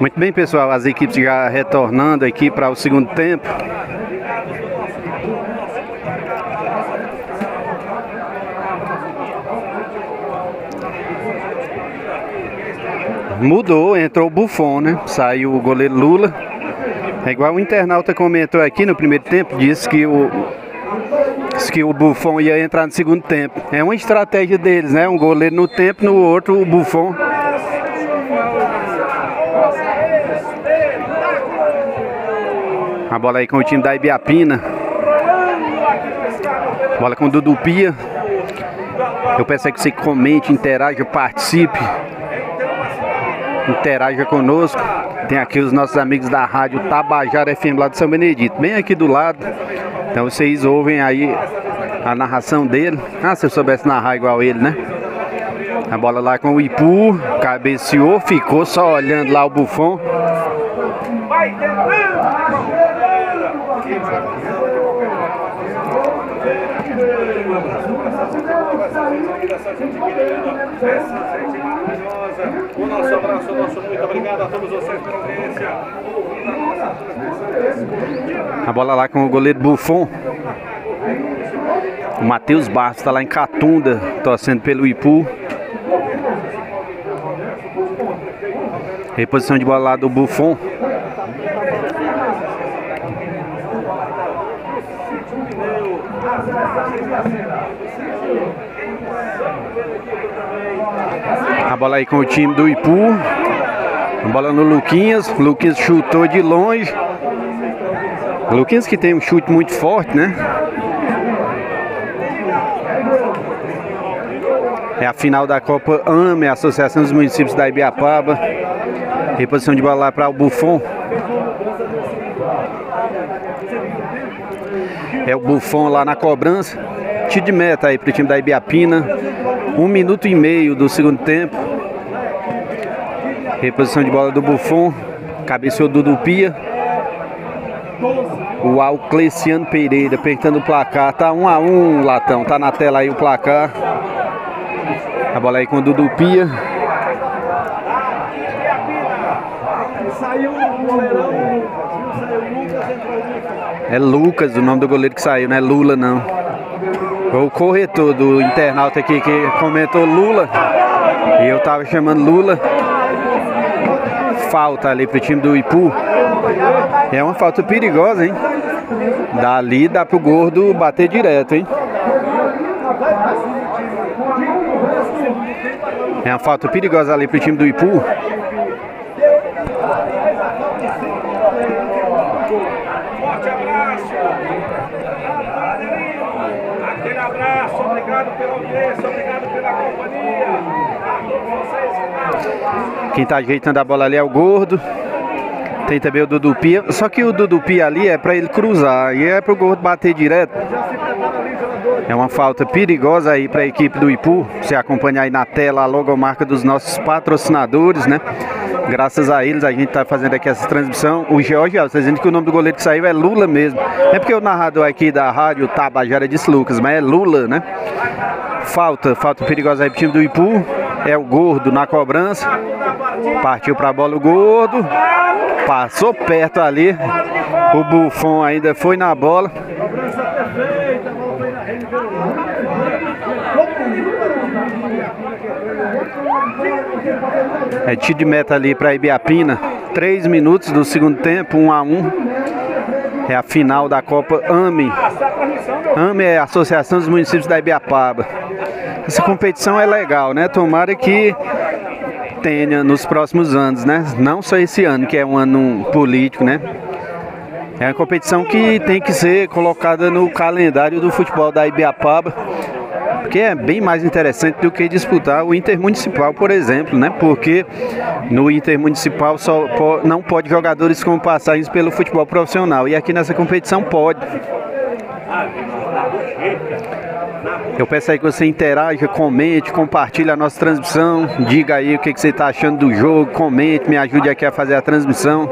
Muito bem, pessoal, as equipes já retornando aqui para o segundo tempo. Mudou, entrou o Buffon, né? Saiu o goleiro Lula. É igual o internauta comentou aqui no primeiro tempo, disse que o Buffon ia entrar no segundo tempo. É uma estratégia deles, né? Um goleiro no tempo, no outro o Buffon. A bola aí com o time da Ibiapina. Bola com o Dudu Pia. Eu peço que você comente, interaja, participe. Interaja conosco. Tem aqui os nossos amigos da rádio Tabajara FM lá de São Benedito, bem aqui do lado. Então vocês ouvem aí a narração dele. Ah, se eu soubesse narrar igual ele, né? A bola lá com o Ipu, cabeceou, ficou só olhando lá o Buffon. O nosso abraço, o nosso muito obrigado a todos vocês pela audiência. A bola lá com o goleiro Buffon. O Matheus Barros está lá em Catunda, torcendo pelo Ipu. Reposição de bola lá do Buffon. A bola aí com o time do Ipu. A bola no Luquinhas. Luquinhas chutou de longe. Luquinhas que tem um chute muito forte, né? É a final da Copa AME, Associação dos Municípios da Ibiapaba. Reposição de bola lá para o Buffon. É o Buffon lá na cobrança. Tiro de meta aí para o time da Ibiapina. 1 minuto e meio do segundo tempo. Reposição de bola do Buffon. Cabeceou do Dudu Pia. O Alcleciano Pereira apertando o placar. Tá 1 a 1, Latão. Tá na tela aí o placar. A bola aí com o Dudu Pia. É Lucas o nome do goleiro que saiu, não é Lula não. Foi o corretor do internauta aqui que comentou Lula. E eu tava chamando Lula. Falta ali pro time do Ipu. É uma falta perigosa, hein? Dali dá pro Gordo bater direto, hein? É uma falta perigosa ali pro time do Ipu. Forte abraço. Aquele abraço, obrigado pela audiência, obrigado pela companhia. A todos vocês. Quem tá ajeitando a bola ali é o Gordo. Tem também o Dudu Pia. Só que o Dudu Pia ali é pra ele cruzar. E é pro Gordo bater direto. É uma falta perigosa aí para a equipe do Ipu. Você acompanha aí na tela a logomarca dos nossos patrocinadores, né? Graças a eles a gente tá fazendo aqui essa transmissão. O George, você dizendo que o nome do goleiro que saiu é Lula mesmo. É porque o narrador aqui da rádio Tabajara disse Lucas, mas é Lula, né? Falta perigosa aí pro time do Ipu. É o Gordo na cobrança. Partiu pra bola o Gordo. Passou perto ali. O Buffon ainda foi na bola. É tiro de meta ali para Ibiapina. 3 minutos do segundo tempo, 1 a 1. É a final da Copa AME. AME é a Associação dos Municípios da Ibiapaba. Essa competição é legal, né? Tomara que tenha nos próximos anos, né? Não só esse ano, que é um ano político, né? É uma competição que tem que ser colocada no calendário do futebol da Ibiapaba, porque é bem mais interessante do que disputar o Intermunicipal, por exemplo, né? Porque no Intermunicipal não pode jogadores com passagens pelo futebol profissional, e aqui nessa competição pode. Eu peço aí que você interaja, comente, compartilhe a nossa transmissão, diga aí o que você está achando do jogo, comente, me ajude aqui a fazer a transmissão.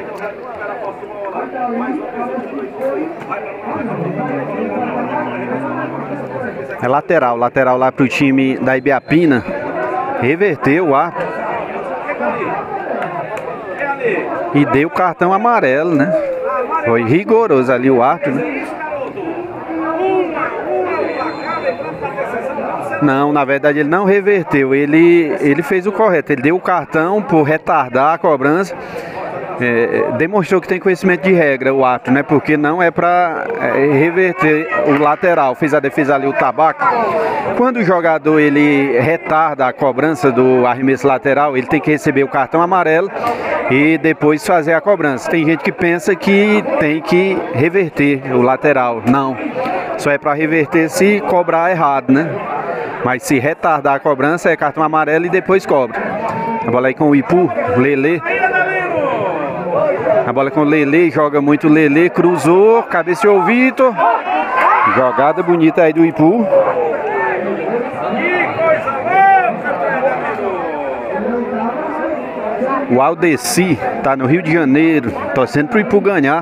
É lateral lá para o time da Ibiapina. Reverteu o ar. e deu cartão amarelo, né? Foi rigoroso ali o árbitro, né? Não, na verdade ele não reverteu, ele fez o correto, ele deu o cartão por retardar a cobrança. Demonstrou que tem conhecimento de regra o árbitro, né? Porque não é para reverter o lateral. Fez a defesa ali o Tabaco. Quando o jogador ele retarda a cobrança do arremesso lateral, ele tem que receber o cartão amarelo e depois fazer a cobrança. Tem gente que pensa que tem que reverter o lateral. Não, só é para reverter se cobrar errado, né? Mas se retardar a cobrança é cartão amarelo e depois cobra. A bola aí com o Ipu, Lelê. A bola com o Lelê, joga muito o Lelê, cruzou, cabeceou o Vitor. Jogada bonita aí do Ipu. O Aldeci tá no Rio de Janeiro, torcendo pro Ipu ganhar.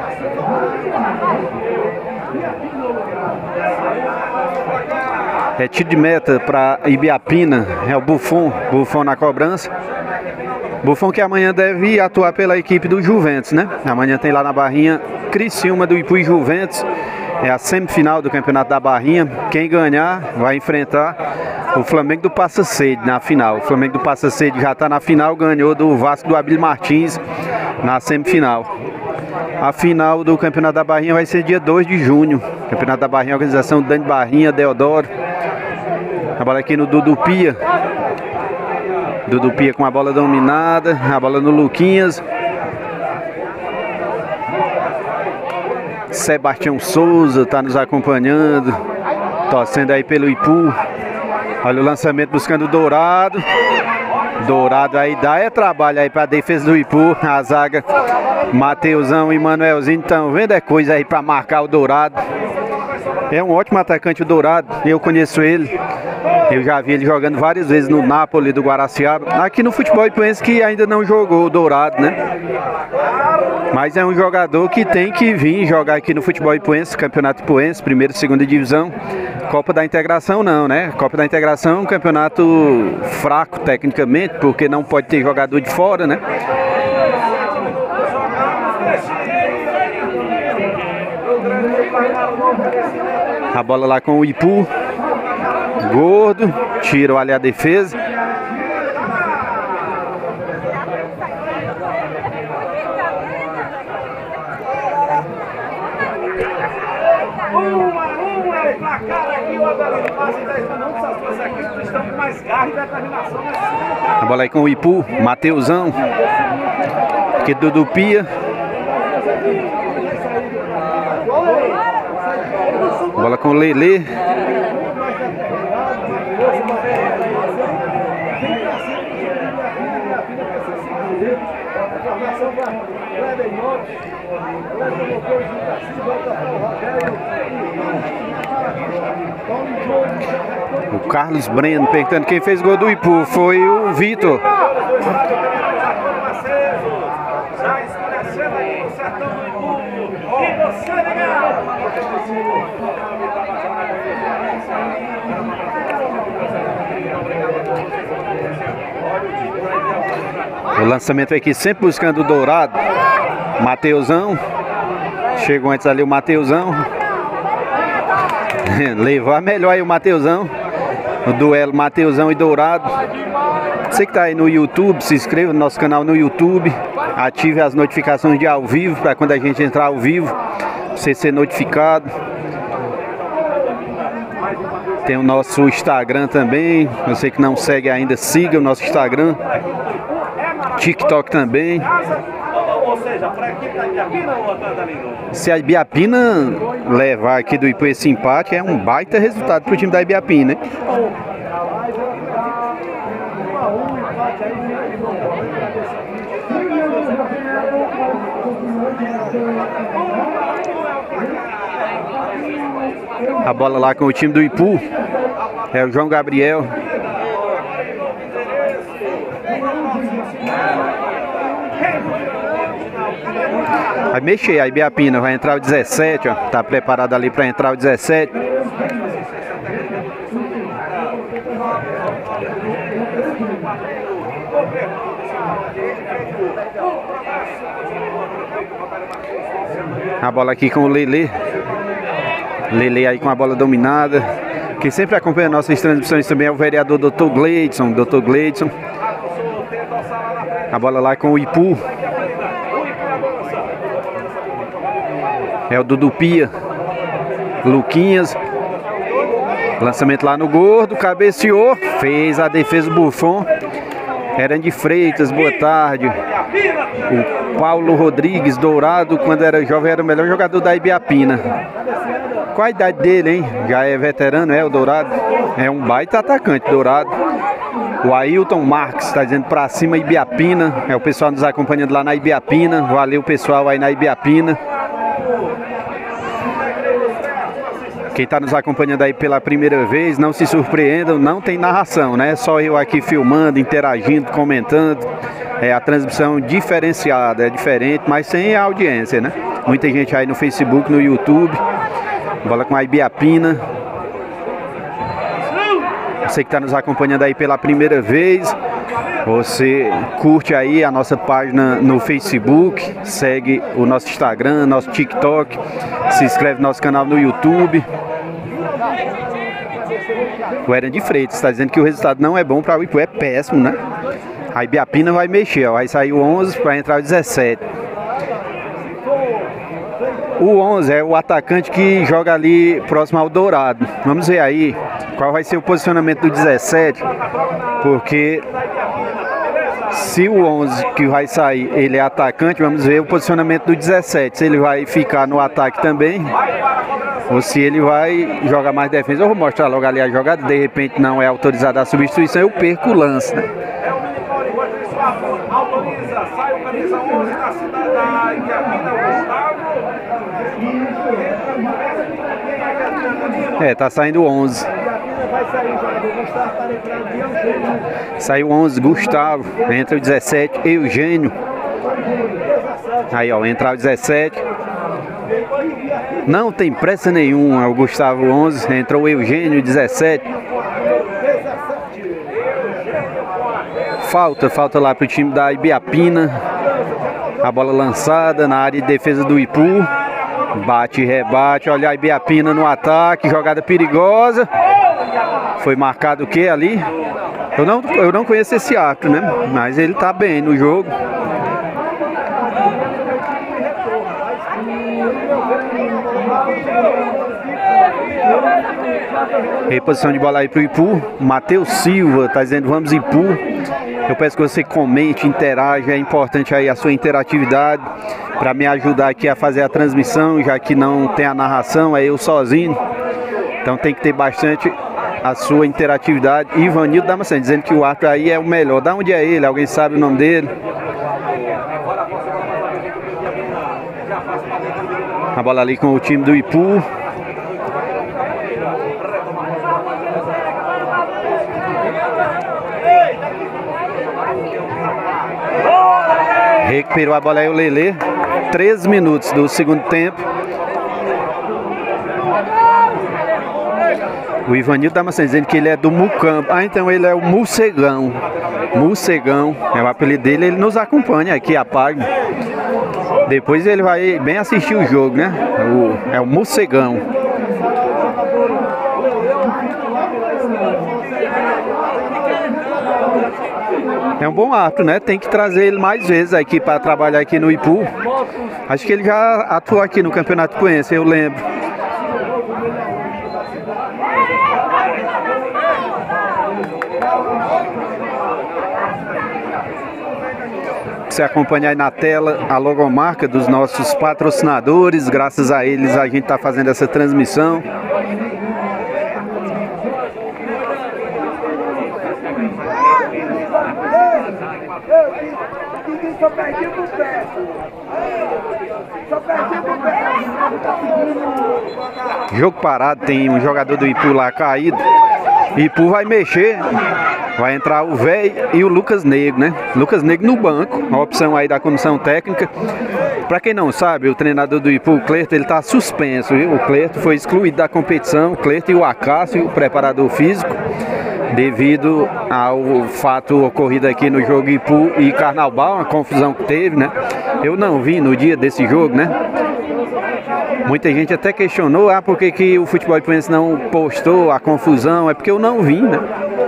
É tiro de meta para Ibiapina, é o Buffon na cobrança. Buffon que amanhã deve atuar pela equipe do Juventus, né? Amanhã tem lá na Barrinha Criciúma do Ipu e Juventus. É a semifinal do Campeonato da Barrinha. Quem ganhar vai enfrentar o Flamengo do Passa Sede na final. O Flamengo do Passa Sede já está na final, ganhou do Vasco do Abílio Martins na semifinal. A final do Campeonato da Barrinha vai ser dia 2 de junho. Campeonato da Barrinha, organização Dani Barrinha, Deodoro. A bola aqui no Dudu Pia. Dudu Pia com a bola dominada. A bola no Luquinhas. Sebastião Souza está nos acompanhando. Torcendo aí pelo Ipu. Olha o lançamento buscando o Dourado. Dourado aí dá trabalho aí para a defesa do Ipu. A zaga Mateusão e Manuelzinho estão vendo coisa aí para marcar o Dourado. É um ótimo atacante o Dourado. Eu conheço ele. Eu já vi ele jogando várias vezes no Napoli do Guaraciaba. Aqui no futebol ipuense que ainda não jogou o Dourado, né? Mas é um jogador que tem que vir jogar aqui no futebol ipuense, Campeonato Ipuense, primeira e segunda divisão. Copa da Integração não, né? Copa da Integração é um campeonato fraco tecnicamente, porque não pode ter jogador de fora, né? A bola lá com o Ipu. Gordo, tira ali a defesa. A bola aí com o Ipu, Mateusão. Aqui Dudu Pia. Bola com o Lelê. O Carlos Breno perguntando quem fez gol do Ipu. Foi o Vitor. Já escurecendo aí o sertão do Ipu. E você, legal! O lançamento aqui sempre buscando o Dourado. Mateusão. Chegou antes ali o Mateusão. Levou a melhor aí o Mateusão. O duelo Mateusão e Dourado. Você que está aí no YouTube, se inscreva no nosso canal no YouTube. Ative as notificações de ao vivo, para quando a gente entrar ao vivo, você ser notificado. Tem o nosso Instagram também. Você que não segue ainda, siga o nosso Instagram. TikTok também. Se a Ibiapina levar aqui do Ipu esse empate, é um baita resultado para o time da Ibiapina, né? A bola lá com o time do Ipu. É o João Gabriel. Vai mexer a Ibiapina, vai entrar o 17, ó. Tá preparado ali para entrar o 17. A bola aqui com o Lelê. Lelê aí com a bola dominada. Quem sempre acompanha nossas transmissões também é o vereador Dr. Gleidson. Dr. Gleidson. A bola lá com o Ipu. É o Dudu Pia. Luquinhas. Lançamento lá no gordo. Cabeceou. Fez a defesa do Buffon. Erandi Freitas, boa tarde. O Paulo Rodrigues, Dourado, quando era jovem, era o melhor jogador da Ibiapina. Qual a idade dele, hein? Já é veterano, é o Dourado? É um baita atacante, Dourado. O Ailton Marques está dizendo pra cima Ibiapina. É o pessoal nos acompanhando lá na Ibiapina. Valeu, pessoal, aí na Ibiapina. Quem está nos acompanhando aí pela primeira vez, não se surpreendam, não tem narração, né? Só eu aqui filmando, interagindo, comentando. É a transmissão diferenciada, é diferente, mas sem a audiência, né? Muita gente aí no Facebook, no YouTube. Bola com a Ibiapina. Você que está nos acompanhando aí pela primeira vez, você curte aí a nossa página no Facebook, segue o nosso Instagram, nosso TikTok, se inscreve no nosso canal no YouTube. O Erandi Freitas está dizendo que o resultado não é bom para o Ipu, é péssimo, né? A Ibiapina vai mexer, ó, vai sair o 11 para entrar o 17. O 11 é o atacante que joga ali próximo ao Dourado. Vamos ver aí qual vai ser o posicionamento do 17, porque se o 11 que vai sair, ele é atacante, vamos ver o posicionamento do 17. Se ele vai ficar no ataque também, ou se ele vai jogar mais defesa. Eu vou mostrar logo ali a jogada, de repente não é autorizada a substituição, eu perco o lance, né? Autoriza, sai o camisa 11 da cidade da Ibiapina, Gustavo. É, tá saindo o 11. Saiu o 11, Gustavo. Entra o 17, Eugênio. Aí, ó, entra o 17. Não tem pressa nenhuma, o Gustavo 11. Entrou o Eugênio, 17. Falta lá pro time da Ibiapina. A bola lançada na área de defesa do Ipu. Bate e rebate. Olha a Ibiapina no ataque. Jogada perigosa. Foi marcado o que ali? Eu não conheço esse árbitro, né? Mas ele tá bem no jogo. Reposição de bola aí pro Ipu. Matheus Silva tá dizendo vamos Ipu. Eu peço que você comente, interaja. É importante aí a sua interatividade para me ajudar aqui a fazer a transmissão, já que não tem a narração, é eu sozinho. Então tem que ter bastante a sua interatividade. Ivanildo Damasceno dizendo que o árbitro aí é o melhor. Da onde é ele? Alguém sabe o nome dele? A bola ali com o time do Ipu. Recuperou a bola aí o Lelê. 13 minutos do segundo tempo. O Ivanildo Damasceno dizendo que ele é do Mucampo. Ah, então ele é o Morcegão. Morcegão é o apelido dele. Ele nos acompanha aqui, a página. Depois ele vai bem assistir o jogo, né? É o Morcegão. É um bom árbitro, né? Tem que trazer ele mais vezes aqui para trabalhar aqui no Ipu. Acho que ele já atuou aqui no Campeonato Ipuense, eu lembro. Você acompanha aí na tela a logomarca dos nossos patrocinadores. Graças a eles a gente está fazendo essa transmissão. Só perdi pro pé. Jogo parado, tem um jogador do Ipu lá caído. Ipu vai mexer. Vai entrar o velho e o Lucas Negro, né? Lucas Negro no banco, a opção aí da comissão técnica. Para quem não sabe, o treinador do Ipu, o Clerto, ele tá suspenso, viu? O Clerto foi excluído da competição, o Clerto e o Acácio, o preparador físico. devido ao fato ocorrido aqui no jogo Ipu e Carnaubal, uma confusão que teve, né? Eu não vi no dia desse jogo, né? Muita gente até questionou, por que o futebol ipuense não postou a confusão? É porque eu não vi, né?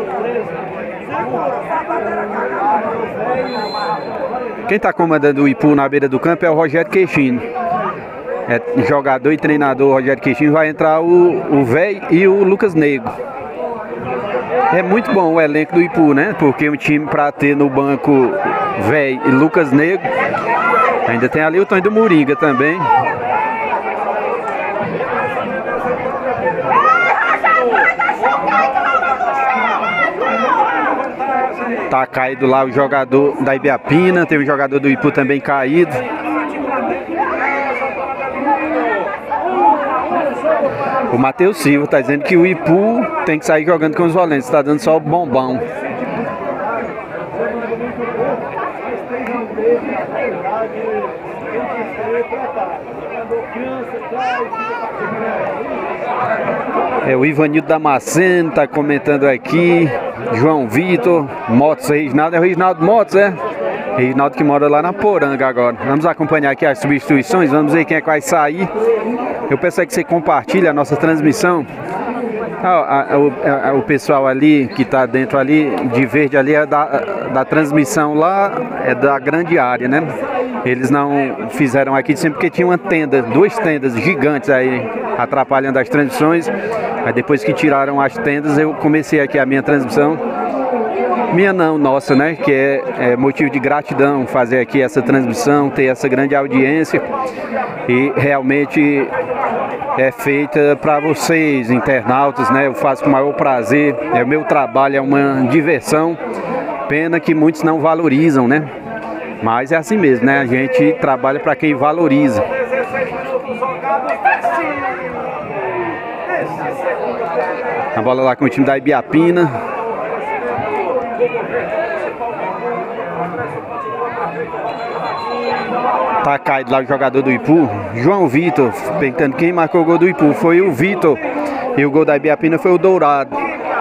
Quem está comandando o Ipu na beira do campo é o Rogério Queixino. É jogador e treinador Rogério Queixino. Vai entrar o Véi e o Lucas Negro. É muito bom o elenco do Ipu, né? Porque um time para ter no banco Véi e Lucas Negro. Ainda tem ali o Tonho do Moringa também. Tá caído lá o jogador da Ibiapina. Tem um jogador do Ipu também caído. O Matheus Silva tá dizendo que o Ipu tem que sair jogando com os volantes. Tá dando só o bombão. O Ivanildo Damasceno tá comentando aqui. João Vitor, Motos, Reginaldo. É o Reginaldo Motos, é? Reginaldo que mora lá na Poranga agora. Vamos acompanhar aqui as substituições. Vamos ver quem é que vai sair. Eu peço que você compartilhe a nossa transmissão. O pessoal ali que está dentro ali de verde ali é da transmissão lá, é da grande área, né? Eles não fizeram aqui sempre porque tinha uma tenda, 2 tendas gigantes aí atrapalhando as transmissões. Aí depois que tiraram as tendas eu comecei aqui a minha transmissão. Minha não, nossa, né? Que é motivo de gratidão fazer aqui essa transmissão, ter essa grande audiência. E realmente é feita para vocês, internautas, né? Eu faço com o maior prazer. É o meu trabalho, é uma diversão. Pena que muitos não valorizam, né? Mas é assim mesmo, né? A gente trabalha para quem valoriza. A bola lá com o time da Ibiapina. Tá caído lá o jogador do Ipu. João Vitor, perguntando quem marcou o gol do Ipu. Foi o Vitor. E o gol da Ibiapina foi o Dourado.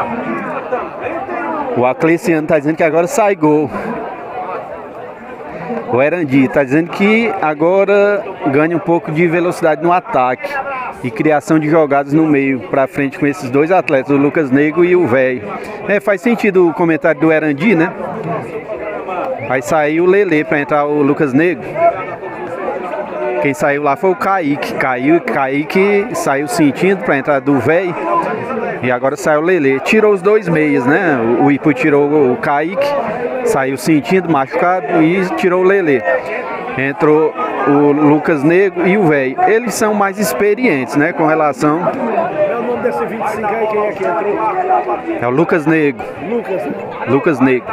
O Acleciano tá dizendo que agora sai gol. O Erandi tá dizendo que agora ganha um pouco de velocidade no ataque e criação de jogadas no meio para frente com esses 2 atletas, o Lucas Negro e o Véio. Faz sentido o comentário do Erandi, né? Vai sair o Lelê para entrar o Lucas Negro. Quem saiu lá foi o Kaique. Kaique saiu sentindo para entrar do Véio. E agora saiu o Lelê. Tirou os 2 meias, né? O Ipu tirou o Kaique, saiu sentindo, machucado, e tirou o Lelê. Entrou o Lucas Negro e o Véio. Eles são mais experientes, né? Com relação... É o nome desse 25 aí, quem é que entrou? É o Lucas Negro. Lucas Negro.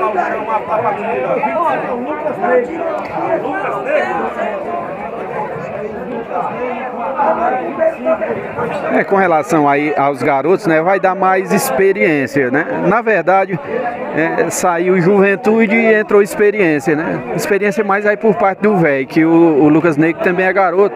Com relação aí aos garotos, né, vai dar mais experiência, né? Na verdade, saiu Juventude e entrou experiência, né? Experiência mais aí por parte do Véio, que o Lucas Negro também é garoto.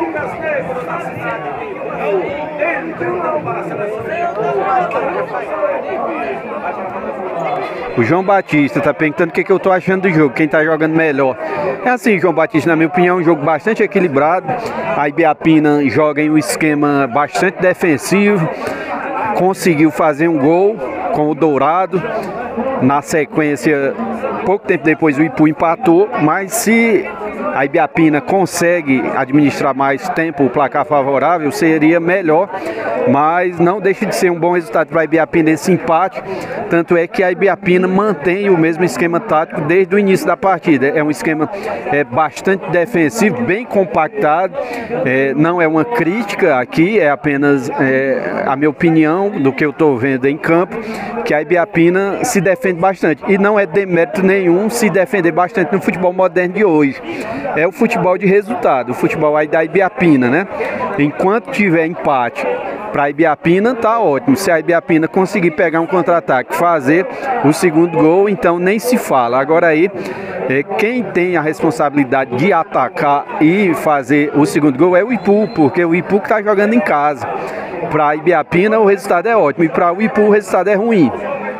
O João Batista tá perguntando o que eu tô achando do jogo, quem tá jogando melhor. É assim, João Batista, na minha opinião, é um jogo bastante equilibrado. A Ibiapina joga em um esquema bastante defensivo. Conseguiu fazer um gol com o Dourado. Na sequência, pouco tempo depois o Ipu empatou, mas se a Ibiapina consegue administrar mais tempo o placar favorável, seria melhor, mas não deixa de ser um bom resultado para a Ibiapina esse empate. Tanto é que a Ibiapina mantém o mesmo esquema tático desde o início da partida. É um esquema bastante defensivo, bem compactado. Não é uma crítica aqui, é apenas a minha opinião do que eu estou vendo em campo, que a Ibiapina se defende bastante. E não é demérito nenhum se defender bastante no futebol moderno de hoje. É o futebol de resultado, o futebol aí da Ibiapina, né? Enquanto tiver empate para a Ibiapina, tá ótimo. Se a Ibiapina conseguir pegar um contra-ataque, fazer o segundo gol, então nem se fala. Agora aí, quem tem a responsabilidade de atacar e fazer o segundo gol é o Ipu, porque o Ipu que está jogando em casa. Para a Ibiapina o resultado é ótimo e para o Ipu o resultado é ruim.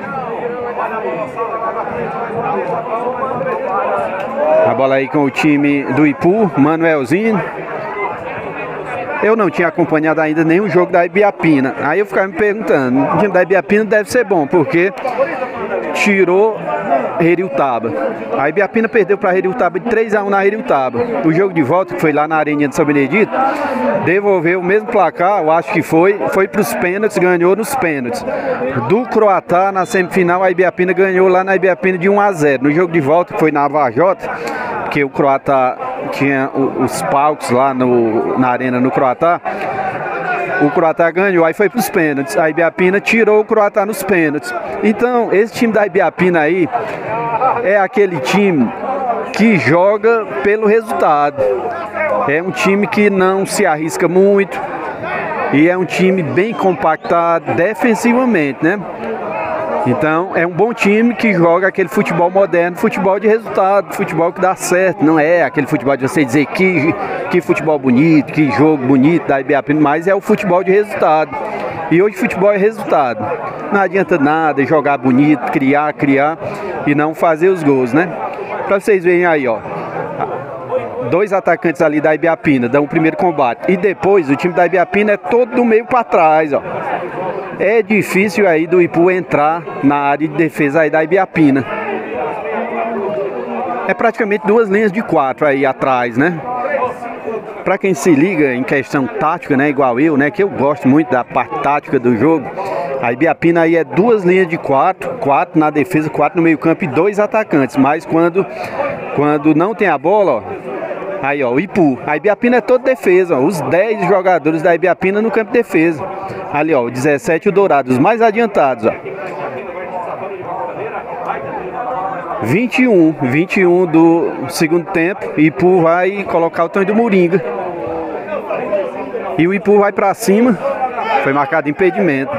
bola aí com o time do Ipu, Manuelzinho. Eu não tinha acompanhado ainda nenhum jogo da Ibiapina. Aí eu ficava me perguntando, o time da Ibiapina deve ser bom, porque tirou Heriutaba. A Ibiapina perdeu para Heriutaba de 3-1 na Heriutaba. O jogo de volta, que foi lá na Areninha de São Benedito, devolveu o mesmo placar, eu acho que foi para os pênaltis, ganhou nos pênaltis. Do Croatá, na semifinal, a Ibiapina ganhou lá na Ibiapina de 1-0. No jogo de volta, que foi na Vajota, porque o Croatá tinha os palcos lá na arena no Croatá, o Croatá ganhou, aí foi para os pênaltis. A Ibiapina tirou o Croatá nos pênaltis. Então, esse time da Ibiapina aí é aquele time que joga pelo resultado. É um time que não se arrisca muito e é um time bem compactado defensivamente, né? Então, é um bom time que joga aquele futebol moderno, futebol de resultado, futebol que dá certo. Não é aquele futebol de você dizer que futebol bonito, que jogo bonito da Ibiapina, mas é o futebol de resultado. E hoje futebol é resultado. Não adianta nada jogar bonito, criar e não fazer os gols, né? Pra vocês verem aí, ó. Dois atacantes ali da Ibiapina dão o primeiro combate. E depois o time da Ibiapina é todo do meio para trás, ó. É difícil aí do Ipu entrar na área de defesa aí da Ibiapina. É praticamente duas linhas de 4 aí atrás, né? Pra quem se liga em questão tática, né? Igual eu, né? Que eu gosto muito da parte tática do jogo. A Ibiapina aí é duas linhas de 4 na defesa, 4 no meio campo e 2 atacantes. Mas quando não tem a bola, ó. Aí, ó, o Ipu. A Ibiapina é toda defesa, ó. Os 10 jogadores da Ibiapina no campo de defesa. Ali, ó, o 17 o Dourado, os mais adiantados, ó. 21 do segundo tempo. Ipu vai colocar o Tonho do Moringa. E o Ipu vai pra cima. Foi marcado impedimento.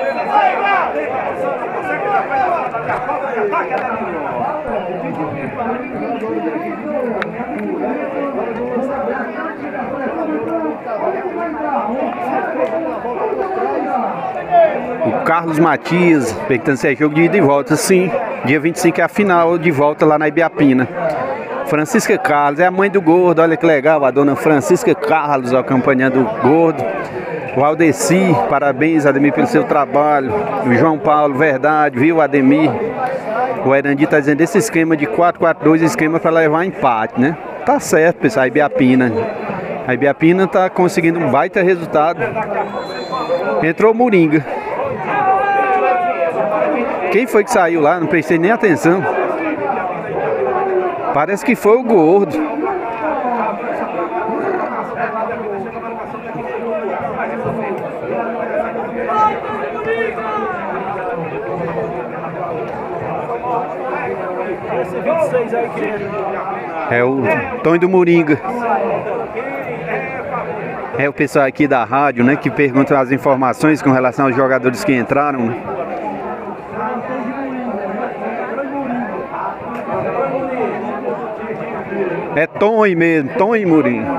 O Carlos Matias, perguntando se é jogo de ida e volta. Sim, dia 25 é a final de volta lá na Ibiapina. Francisca Carlos, é a mãe do Gordo, olha que legal, a dona Francisca Carlos acompanhando o Gordo. O Aldeci, parabéns Ademir pelo seu trabalho. O João Paulo, verdade, viu Ademir? O Erandi está dizendo esse esquema de 4-4-2, esquema para levar empate, né? Tá certo, pessoal, a Ibiapina. A Ibiapina está conseguindo um baita resultado. Entrou o Moringa. Quem foi que saiu lá? Não prestei nem atenção. Parece que foi o Gordo. É o Tonho do Moringa. É o pessoal aqui da rádio, né, que pergunta as informações com relação aos jogadores que entraram, né? É Tonho mesmo, Tonho Moringa.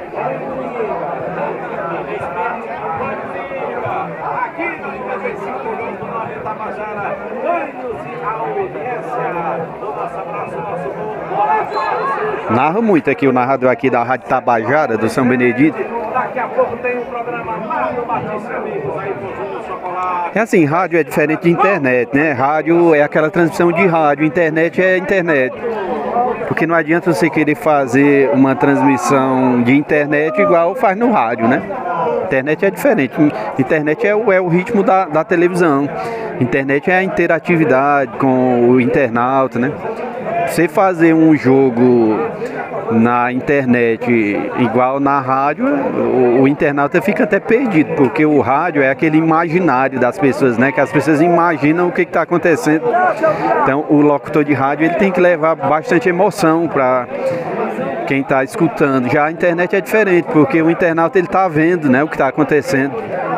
Narra muito aqui o narrador aqui da Rádio Tabajara, do São Benedito. Daqui a pouco tem um programa Mário Batista, amigos, aí com o chocolate. É assim, rádio é diferente de internet, né? Rádio é aquela transmissão de rádio, internet é internet. Porque não adianta você querer fazer uma transmissão de internet igual faz no rádio, né? Internet é diferente. Internet é o ritmo da televisão. Internet é a interatividade com o internauta, né? Você fazer um jogo na internet igual na rádio, o internauta fica até perdido, porque o rádio é aquele imaginário das pessoas, né? Que as pessoas imaginam o que está acontecendo. Então o locutor de rádio ele tem que levar bastante emoção para quem está escutando. Já a internet é diferente, porque o internauta ele está vendo, né, o que está acontecendo.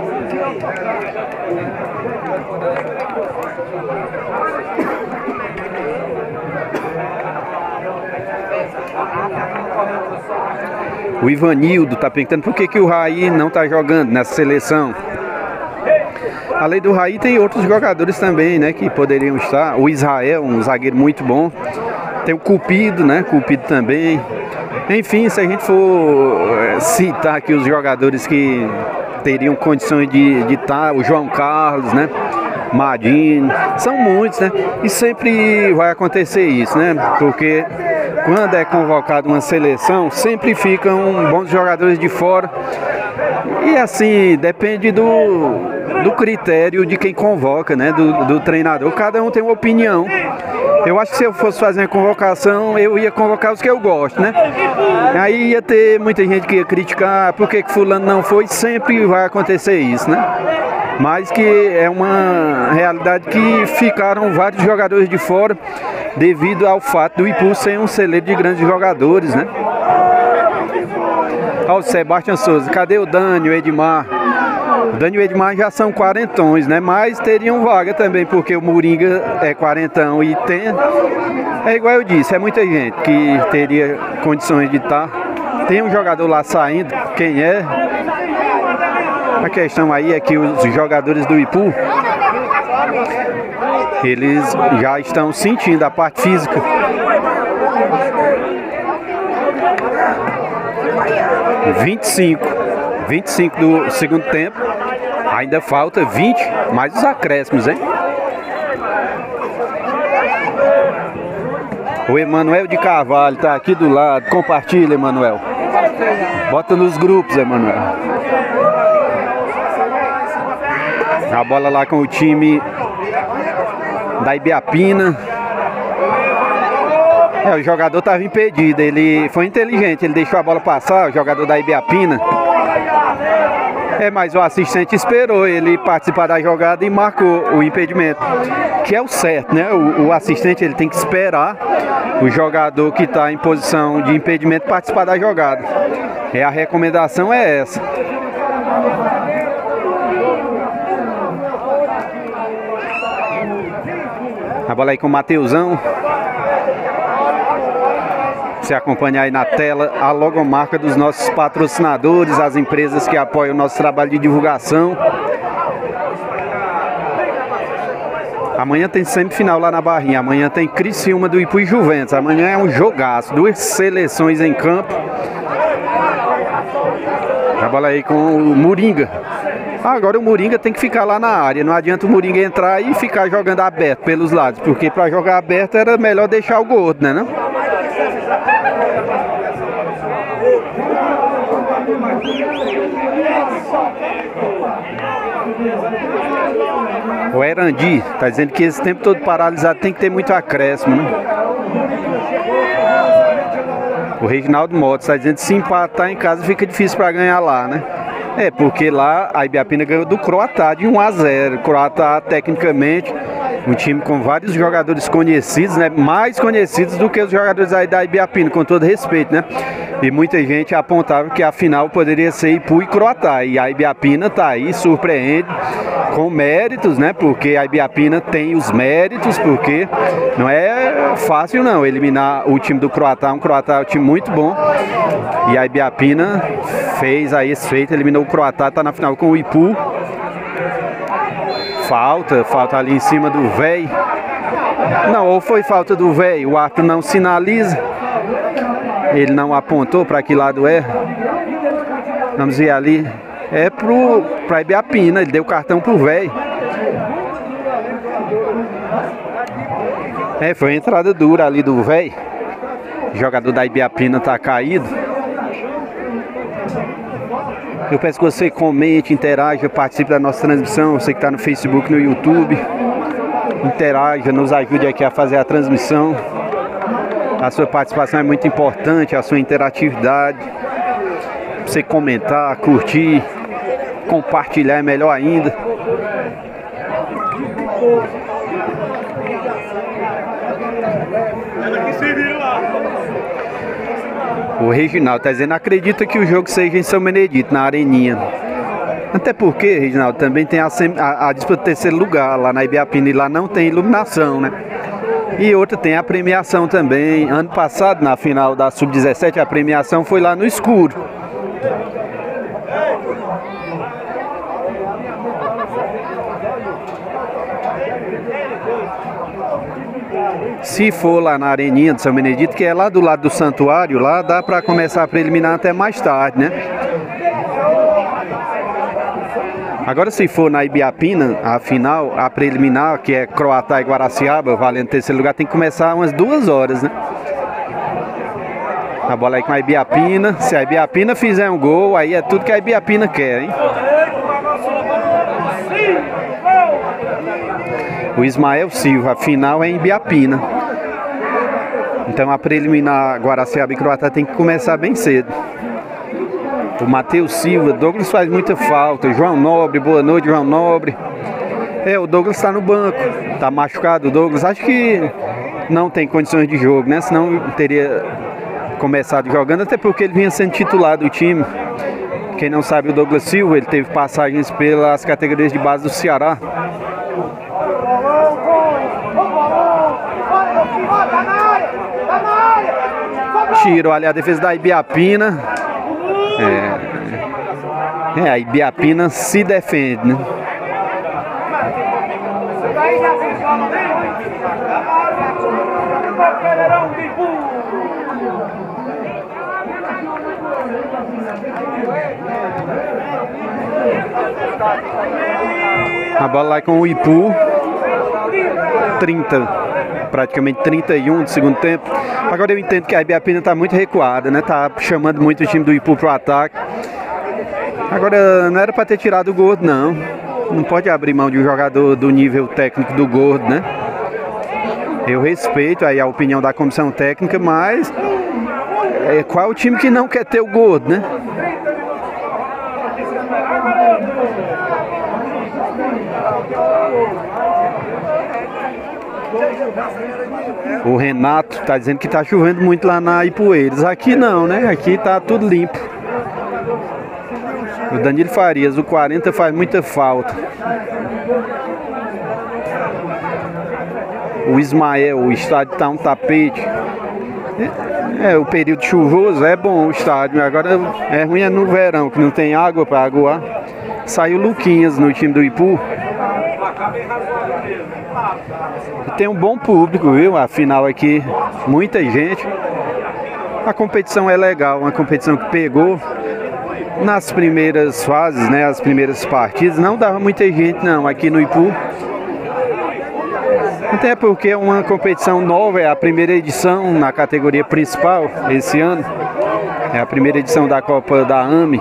O Ivanildo está perguntando por que o Raí não está jogando nessa seleção. Além do Raí, tem outros jogadores também, né, que poderiam estar. O Israel, um zagueiro muito bom. Tem o Cupido, né? Cupido também. Enfim, se a gente for citar aqui os jogadores que teriam condições de estar, o João Carlos, né? Madinho, são muitos, né? E sempre vai acontecer isso, né? Porque quando é convocado uma seleção, sempre ficam bons jogadores de fora. E assim, depende do critério de quem convoca, né? Do treinador. Cada um tem uma opinião. Eu acho que se eu fosse fazer uma convocação, eu ia convocar os que eu gosto, né? Aí ia ter muita gente que ia criticar por que fulano não foi. Sempre vai acontecer isso, né? Mas que é uma realidade que ficaram vários jogadores de fora devido ao fato do Ipu ser um celeiro de grandes jogadores, né? Olha o Sebastião Souza, cadê o Dani, o Edmar? O Dani e o Edmar já são quarentões, né? Mas teriam vaga também, porque o Moringa é quarentão e tem... É igual eu disse, é muita gente que teria condições de estar. Tem um jogador lá saindo, quem é? A questão aí é que os jogadores do Ipu, eles já estão sentindo a parte física. ...25 do segundo tempo. Ainda falta 20, mais os acréscimos, hein? O Emanuel de Carvalho tá aqui do lado. Compartilha, Emanuel. Bota nos grupos, Emanuel. A bola lá com o time da Ibiapina. O jogador estava impedido, ele foi inteligente, ele deixou a bola passar, o jogador da Ibiapina. Mas o assistente esperou ele participar da jogada e marcou o impedimento, que é o certo, né? O assistente ele tem que esperar o jogador que está em posição de impedimento participar da jogada. A recomendação é essa. A bola aí com o Mateusão. Você acompanha aí na tela a logomarca dos nossos patrocinadores, as empresas que apoiam o nosso trabalho de divulgação. Amanhã tem semifinal lá na Barrinha. Amanhã tem Criciúma do Ipu e Juventus. Amanhã é um jogaço, duas seleções em campo. A bola aí com o Moringa. Agora o Moringa tem que ficar lá na área. Não adianta o Moringa entrar e ficar jogando aberto pelos lados, porque para jogar aberto era melhor deixar o gordo, né? Não? O Erandi tá dizendo que esse tempo todo paralisado tem que ter muito acréscimo, né? O Reginaldo Motos tá dizendo que se empatar em casa fica difícil para ganhar lá, né? Porque lá a Ibiapina ganhou do Croatá de 1-0. Croatá, tecnicamente, um time com vários jogadores conhecidos, né? Mais conhecidos do que os jogadores aí da Ibiapina, com todo respeito, né? E muita gente apontava que a final poderia ser Ipu e Croatá. E a Ibiapina tá aí, surpreende, com méritos, né? Porque a Ibiapina tem os méritos, porque não é fácil não eliminar o time do Croatá. Um Croatá é um time muito bom. E a Ibiapina fez aí esse feito, eliminou o Croatá, tá na final com o Ipu. Falta ali em cima do véi. Não, ou foi falta do véi, o árbitro não sinaliza. Ele não apontou para que lado é. Vamos ver ali. É pra Ibiapina, ele deu cartão pro véi. Foi a entrada dura ali do véi. O jogador da Ibiapina tá caído. Eu peço que você comente, interaja, participe da nossa transmissão. Você que está no Facebook, no YouTube, interaja, nos ajude aqui a fazer a transmissão. A sua participação é muito importante, a sua interatividade. Você comentar, curtir, compartilhar é melhor ainda. O Reginaldo está dizendo, acredita que o jogo seja em São Benedito, na Areninha. Até porque, Reginaldo, também tem a disputa do terceiro lugar lá na Ibiapina, e lá não tem iluminação, né? E outra, tem a premiação também. Ano passado, na final da Sub-17, a premiação foi lá no escuro. Se for lá na Areninha de São Benedito, que é lá do lado do santuário, lá dá para começar a preliminar até mais tarde, né? Agora, se for na Ibiapina, a final, a preliminar, que é Croatá e Guaraciaba, valendo terceiro lugar, tem que começar umas 2 horas, né? A bola aí com a Ibiapina. Se a Ibiapina fizer um gol, aí é tudo que a Ibiapina quer, hein? O Ismael Silva, a final é em Ibiapina. Então a preliminar Guaraciaba e Croatá tem que começar bem cedo. O Matheus Silva, Douglas faz muita falta. João Nobre, boa noite, João Nobre. O Douglas está no banco, está machucado o Douglas. Acho que não tem condições de jogo, né? Senão teria começado jogando, até porque ele vinha sendo titular do time. Quem não sabe, o Douglas Silva, ele teve passagens pelas categorias de base do Ceará. Tirou ali a defesa da Ibiapina. A Ibiapina se defende, né? A bola lá com o Ipu. 30, praticamente 31 do segundo tempo. Agora eu entendo que a Ibiapina está muito recuada, né? Tá chamando muito o time do Ipu pro ataque. Agora não era para ter tirado o Gordo, não. Não pode abrir mão de um jogador do nível técnico do Gordo, né? Eu respeito aí a opinião da comissão técnica, mas qual é o time que não quer ter o Gordo, né? O Renato tá dizendo que tá chovendo muito lá na Ipueiras. Aqui não, né? Aqui tá tudo limpo. O Danilo Farias, o 40 faz muita falta. O Ismael, o estádio tá um tapete. O período chuvoso é bom o estádio. Agora é ruim no verão, que não tem água para aguar. Saiu Luquinhas no time do Ipu. Tem um bom público, viu? Afinal aqui, muita gente. A competição é legal, uma competição que pegou nas primeiras fases, né? As primeiras partidas, não dava muita gente não aqui no Ipu. Até porque é uma competição nova, é a primeira edição na categoria principal esse ano. É a primeira edição da Copa da AME.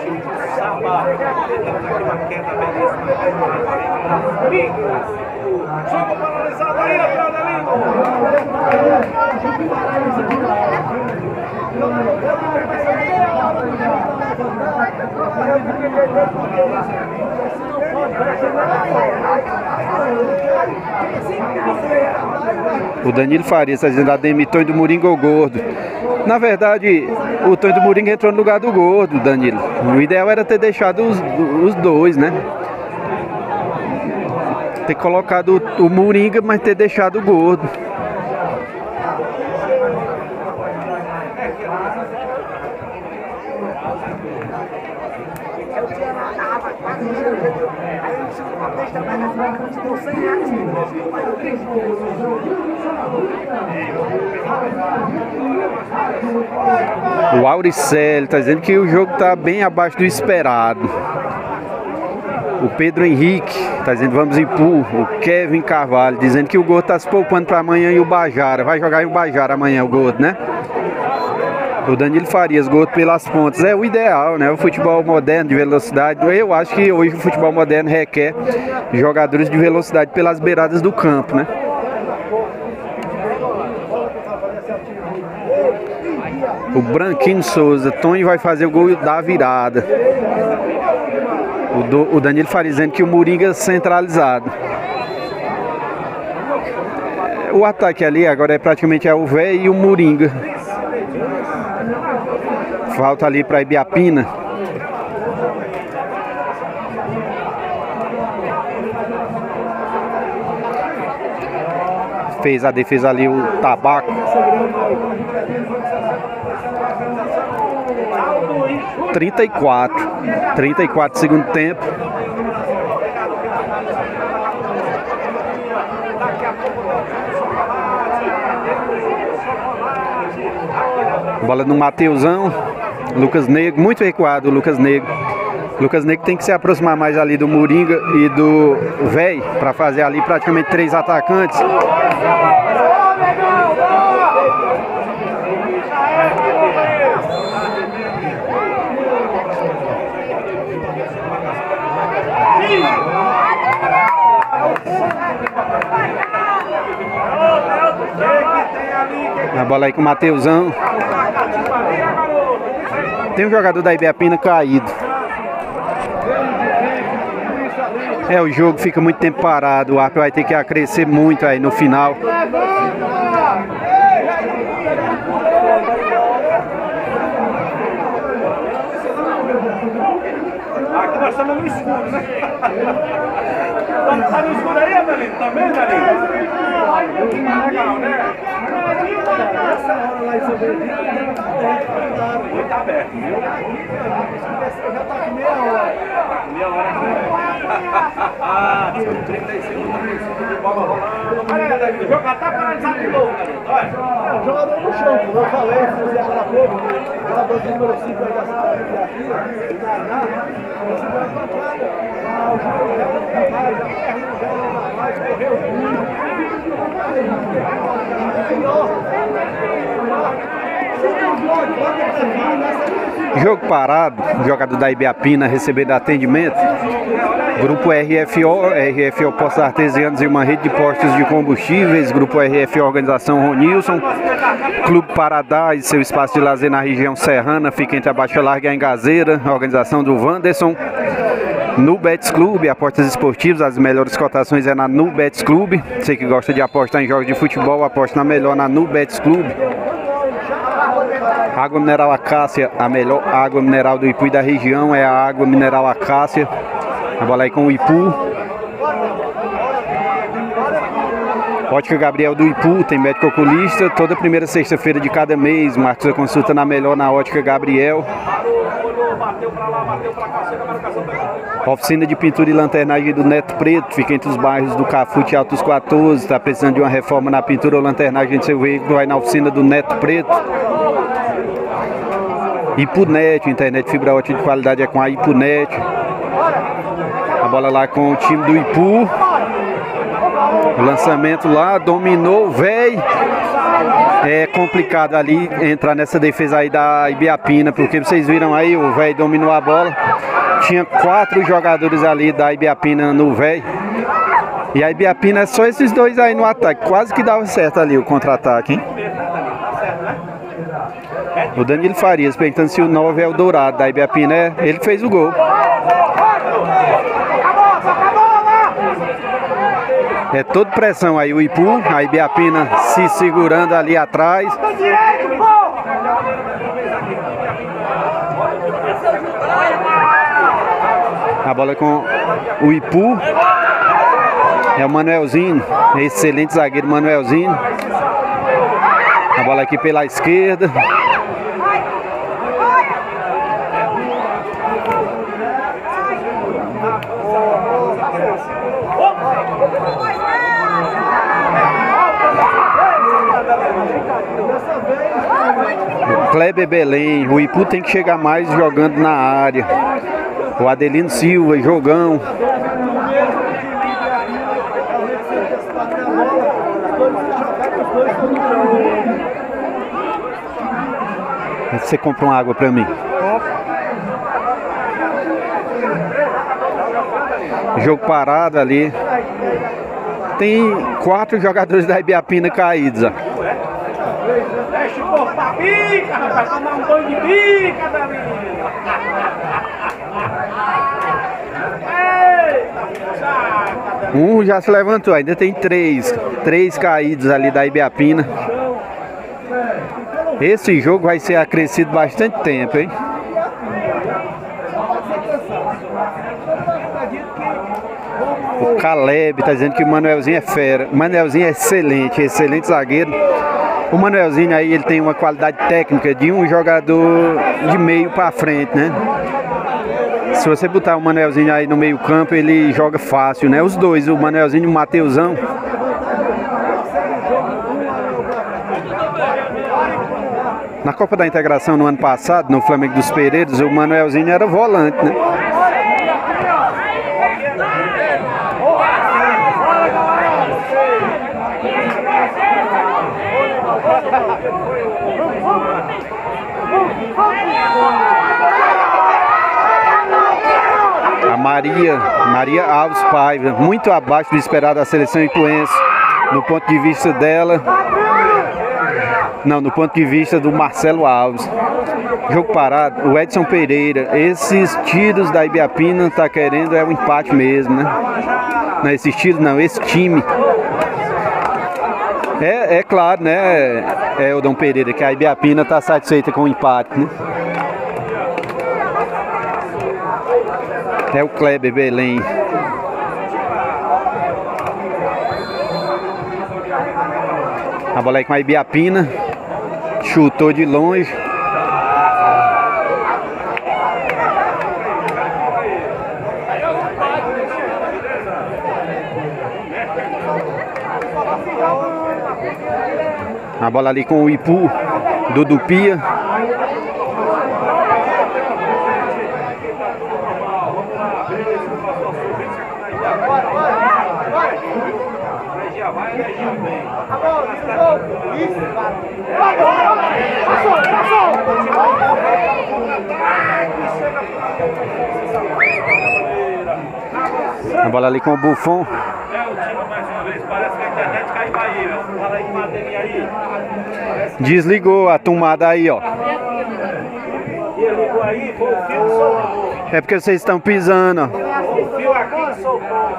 Jogo paralisado aí, Adelinho. O Danilo Farias está dizendo: Ademir, Tonho do Moringa ou Gordo. Na verdade, o Tonho do Moringa entrou no lugar do Gordo, Danilo. O ideal era ter deixado os dois, né? Ter colocado o Moringa, mas ter deixado o Gordo. O Auricelli está dizendo que o jogo está bem abaixo do esperado. O Pedro Henrique está dizendo: vamos Ipu. O Kevin Carvalho dizendo que o Gordo está se poupando para amanhã e o Bajara. Vai jogar em o Bajara amanhã o Gordo, né? O Danilo Farias, Gordo pelas pontas. É o ideal, né? O futebol moderno de velocidade. Eu acho que hoje o futebol moderno requer jogadores de velocidade pelas beiradas do campo, né? O Branquinho Souza, Tonho vai fazer o gol da virada. O Danilo Farias dizendo que o Moringa centralizado. O ataque ali agora é praticamente o Véio e o Moringa. Falta ali para Ibiapina. Fez a defesa ali o Tabaco. 34 segundo tempo. Bola no Mateusão. Lucas Negro, muito recuado o Lucas Negro. Lucas Negro tem que se aproximar mais ali do Moringa e do Véi para fazer ali praticamente 3 atacantes. A bola aí com o Mateusão. Tem um jogador da Ibiapina caído. O jogo fica muito tempo parado. O árbitro vai ter que acrescer muito aí no final. Aqui nós estamos no escuro, né? Tá no escuro aí, Adelino? Também, Adelino? Legal, né? Essa hora lá em São Benedito, Tá aberto, viu? já tá com meia hora. Meia hora também. 35 de bola rolando. Olha aí, Adelino, o jogo já tá paralisado de novo, Adelino. Olha. O jogador no chão, como eu falei, fazia agora há pouco, o jogador de número 5 aí da cidade aqui, o Naná, o segundo pancada, o jogo já não tá mais, a perna já não tá mais, correu muito. Jogo parado, jogador da Ibiapina recebendo atendimento. Grupo RFO Postos Artesianos e uma rede de postos de combustíveis. Grupo RFO Organização Ronilson. Clube Paradise, seu espaço de lazer na região serrana, fica entre a Baixa Larga e a Engazeira. Organização do Wanderson. Nubets Clube, apostas esportivas, as melhores cotações é na Nubets Clube. Você que gosta de apostar em jogos de futebol, aposta na melhor na Nubets Clube. Água mineral Acácia, a melhor água mineral do Ipu e da região é a água mineral Acácia. A bola aí com o Ipu. Ótica Gabriel do Ipu, tem médico oculista. Toda primeira sexta-feira de cada mês, marca sua consulta na melhor na Ótica Gabriel. Oficina de pintura e lanternagem do Neto Preto, fica entre os bairros do Cafute e Altos 14. Está precisando de uma reforma na pintura ou lanternagem do seu veículo, vai na oficina do Neto Preto. Ipunet, internet fibra ótica de qualidade é com a Ipunet. A bola lá com o time do Ipu. O lançamento lá, dominou, véi. É complicado ali entrar nessa defesa aí da Ibiapina, porque vocês viram aí, o véi dominou a bola. Tinha 4 jogadores ali da Ibiapina no véi. E a Ibiapina é só esses dois aí no ataque. Quase que dava certo ali o contra-ataque, hein? O Danilo Farias perguntando se o 9 é o Dourado da Ibiapina. Ele fez o gol. É toda pressão aí o Ipu, a Ibiapina se segurando ali atrás. A bola com o Ipu. É o Manuelzinho, excelente zagueiro Manuelzinho. A bola aqui pela esquerda. Kleber Belém, o Ipu tem que chegar mais jogando na área. O Adelino Silva, jogão. Você compra uma água pra mim? Jogo parado ali. Tem 4 jogadores da Ibiapina caídos, ó. Deixa o corpo pra pica, rapaz, tomar um banho de pica, Danilo. Um já se levantou, ainda tem 3 caídos ali da Ibiapina. Esse jogo vai ser acrescido bastante tempo, hein? O Caleb tá dizendo que o Manuelzinho é fera. O Manuelzinho é excelente zagueiro. O Manuelzinho aí, ele tem uma qualidade técnica de um jogador de meio para frente, né? Se você botar o Manuelzinho aí no meio campo, ele joga fácil, né? Os dois, o Manuelzinho e o Mateusão, Na Copa da Integração no ano passado, no Flamengo dos Pereiros, o Manuelzinho era volante, né? A Maria Alves Paiva, muito abaixo do esperado da seleção ipuense, no ponto de vista dela. Não, no ponto de vista do Marcelo Alves. Jogo parado, o Edson Pereira. Esses tiros da Ibiapina tá querendo é um empate mesmo, né? Não, esses tiros não, esse time. É claro, né? É o Dom Pereira, que a Ibiapina tá satisfeita com o empate, né? É o Kleber Belém. A bola aí com a Ibiapina. Chutou de longe. A bola ali com o Ipu do Dupia. A bola ali com o Buffon. Desligou a tomada aí, ó. É porque vocês estão pisando, ó. O fio aqui soltou.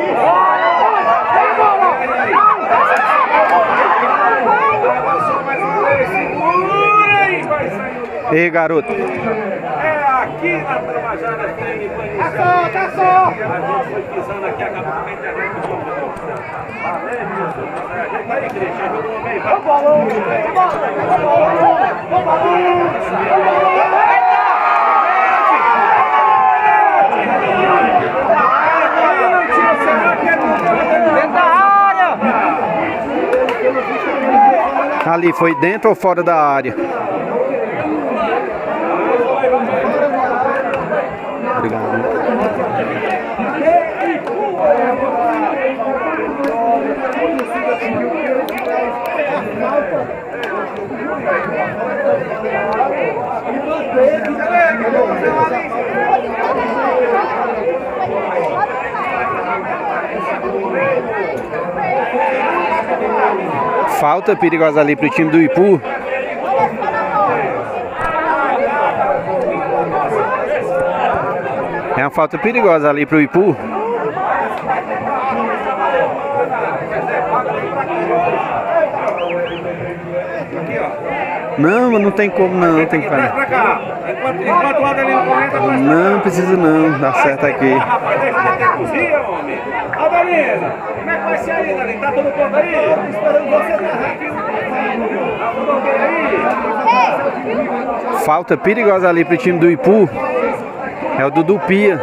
Ei, garoto. É aqui na Tabajara tem banho. Tá só! A gente foi pisando aqui, acabou com a internet do jogo. Valeu, meu. A gente tá igreja, jogou meio. Ali, foi dentro ou fora da área? Obrigado. Falta perigosa ali pro time do Ipu. É uma falta perigosa ali pro Ipu. Não, não tem como não, tem que fazer. Enquanto o Adelino comenta, não precisa não, dá certo aqui. rapaz, deixa de ter cozinha, homem. Adelino, como é que vai ser aí, Adelino? Tá tudo pronto aí? Esperando você narrar aqui. Tá tudo ok aí? Falta perigosa ali pro time do Ipu. É o do Dupia.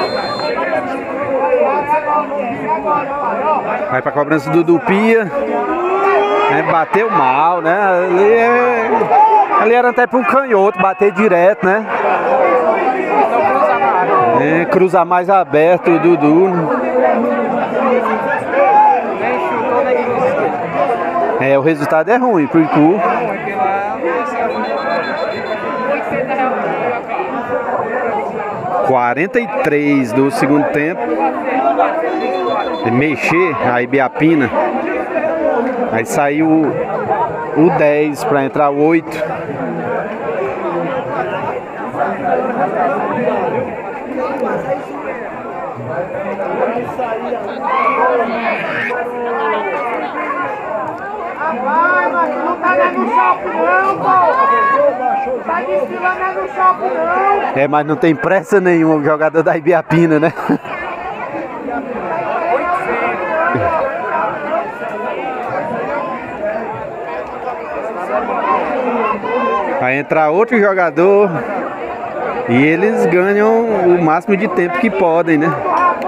Vai pra cobrança do Dupia. Bateu mal, né? Ali era até para um canhoto bater direto, né? Cruzar mais aberto o Dudu. O resultado é ruim pro Ipu. 43 do segundo tempo. Mexer a Ibiapina. Aí saiu o 10 para entrar o 8. Vai, mas não tá no shopping não, pô! Tá desfilando no shopping não! Mas não tem pressa nenhuma o jogador da Ibiapina, né? Vai entrar outro jogador e eles ganham o máximo de tempo que podem, né?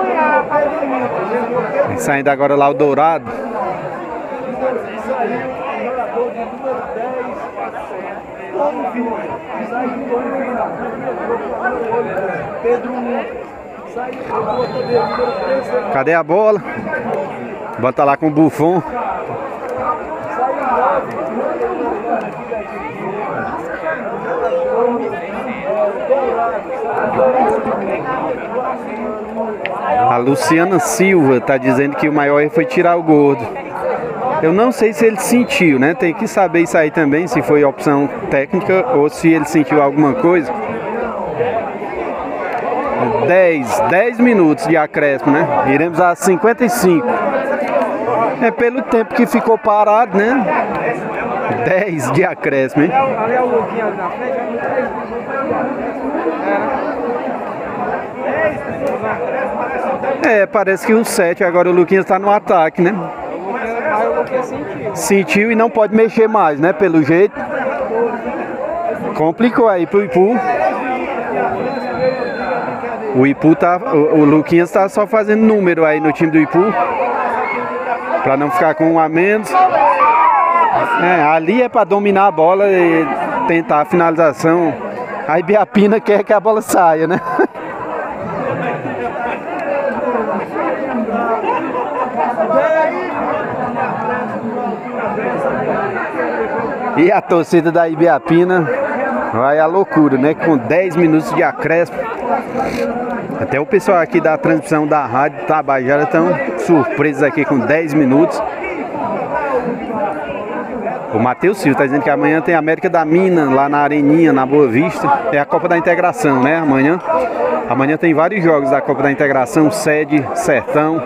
Saindo agora lá o Dourado. Cadê a bola? Bota lá com o Buffon. A Luciana Silva tá dizendo que o maior erro foi tirar o Gordo. Eu não sei se ele sentiu, né? Tem que saber isso aí também, se foi opção técnica ou se ele sentiu alguma coisa. 10 minutos de acréscimo, né? Iremos a 55. É pelo tempo que ficou parado, né? 10 de acréscimo, hein? Ali é o Luquinhas na frente. Parece que o 7, agora o Luquinhas tá no ataque, né? O Luquinhas sentiu. Sentiu e não pode mexer mais, né? Pelo jeito. Complicou aí pro Ipu. O Ipu tá. O Luquinhas tá só fazendo número aí no time do Ipu. Pra não ficar com um a menos. Ali é pra dominar a bola e tentar a finalização. A Ibiapina quer que a bola saia, né? E a torcida da Ibiapina vai à loucura, né? Com 10 minutos de acréscimo. Até o pessoal aqui da transmissão da Rádio Tabajara estão surpresos aqui com 10 minutos. O Matheus Silva está dizendo que amanhã tem América da Mina lá na Areninha, na Boa Vista. É a Copa da Integração, né? Amanhã tem vários jogos da Copa da Integração, sede, Sertão.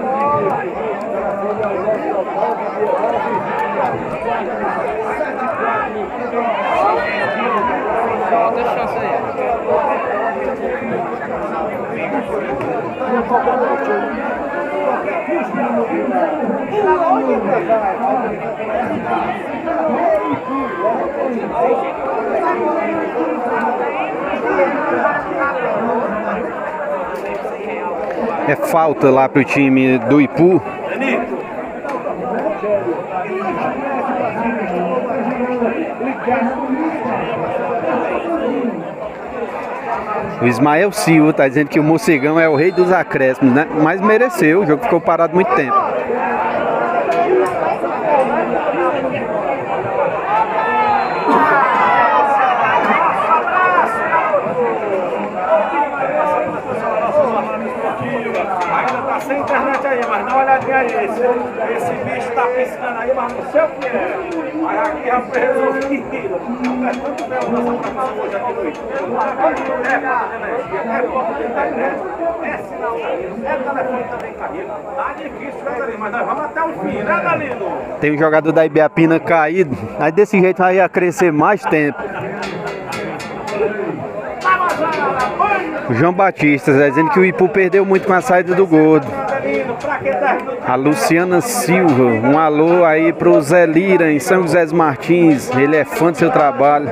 É falta lá pro time do Ipu. O Ismael Silva tá dizendo que o Mocegão é o rei dos acréscimos, né? Mas mereceu, o jogo ficou parado muito tempo. Ainda tá sem internet aí, mas dá uma olhadinha aí. Esse bicho tá piscando aí, mas não sei o que é. Mas aqui já foi resolvido. É tanto bem a nossa transmissão hoje aqui no YouTube. É porta de internet, é sinal, é telefone também carrega. Tá difícil, né, Danilo? Mas nós vamos até o fim, né, Danilo? Tem um jogador da Ibiapina caído, aí desse jeito vai ia crescer mais tempo. O João Batista está dizendo que o Ipu perdeu muito com a saída do Gordo. A Luciana Silva, um alô aí pro Zé Lira em São José dos Martins. Ele é fã do seu trabalho.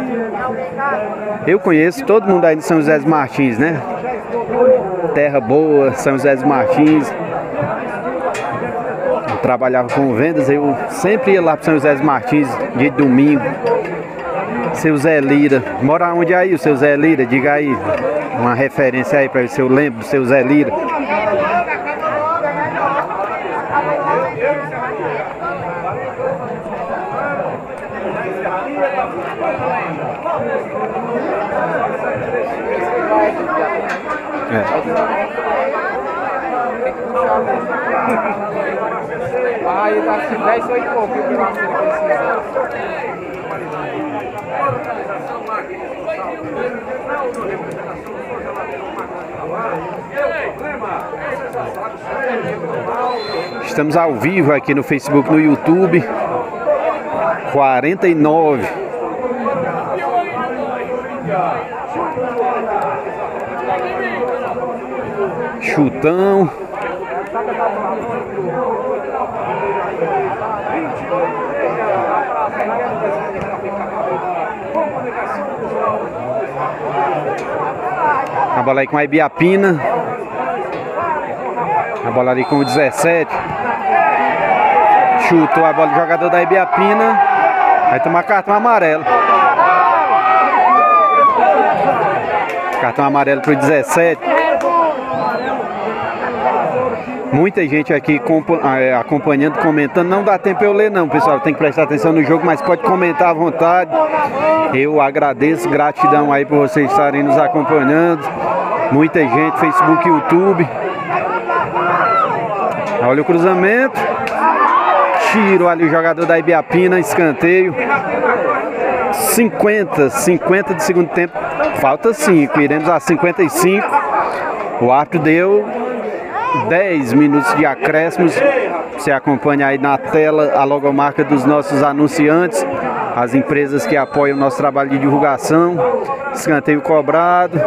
Eu conheço todo mundo aí de São José dos Martins, né? Terra boa, São José dos Martins. Eu trabalhava com vendas, eu sempre ia lá pro São José dos Martins, dia de domingo. Seu Zé Lira, mora onde aí o seu Zé Lira? Diga aí, uma referência aí para ver se eu lembro do seu Zé Lira. Aí tá assim, 10 foi pouco, viu? Estamos ao vivo aqui no Facebook, no YouTube. 49. Chutão. A bola aí com a Ibiapina. A bola ali com o 17. Chutou a bola do jogador da Ibiapina. Vai tomar cartão amarelo. Cartão amarelo pro 17. Muita gente aqui acompanhando, comentando. Não dá tempo eu ler não, pessoal. Tem que prestar atenção no jogo, mas pode comentar à vontade. Eu agradeço, gratidão aí por vocês estarem nos acompanhando. Muita gente, Facebook, YouTube. Olha o cruzamento. Tiro ali o jogador da Ibiapina, escanteio. 50 de segundo tempo. Falta 5, iremos a 55. O árbitro deu 10 minutos de acréscimos. Você acompanha aí na tela a logomarca dos nossos anunciantes, as empresas que apoiam o nosso trabalho de divulgação. Escanteio cobrado.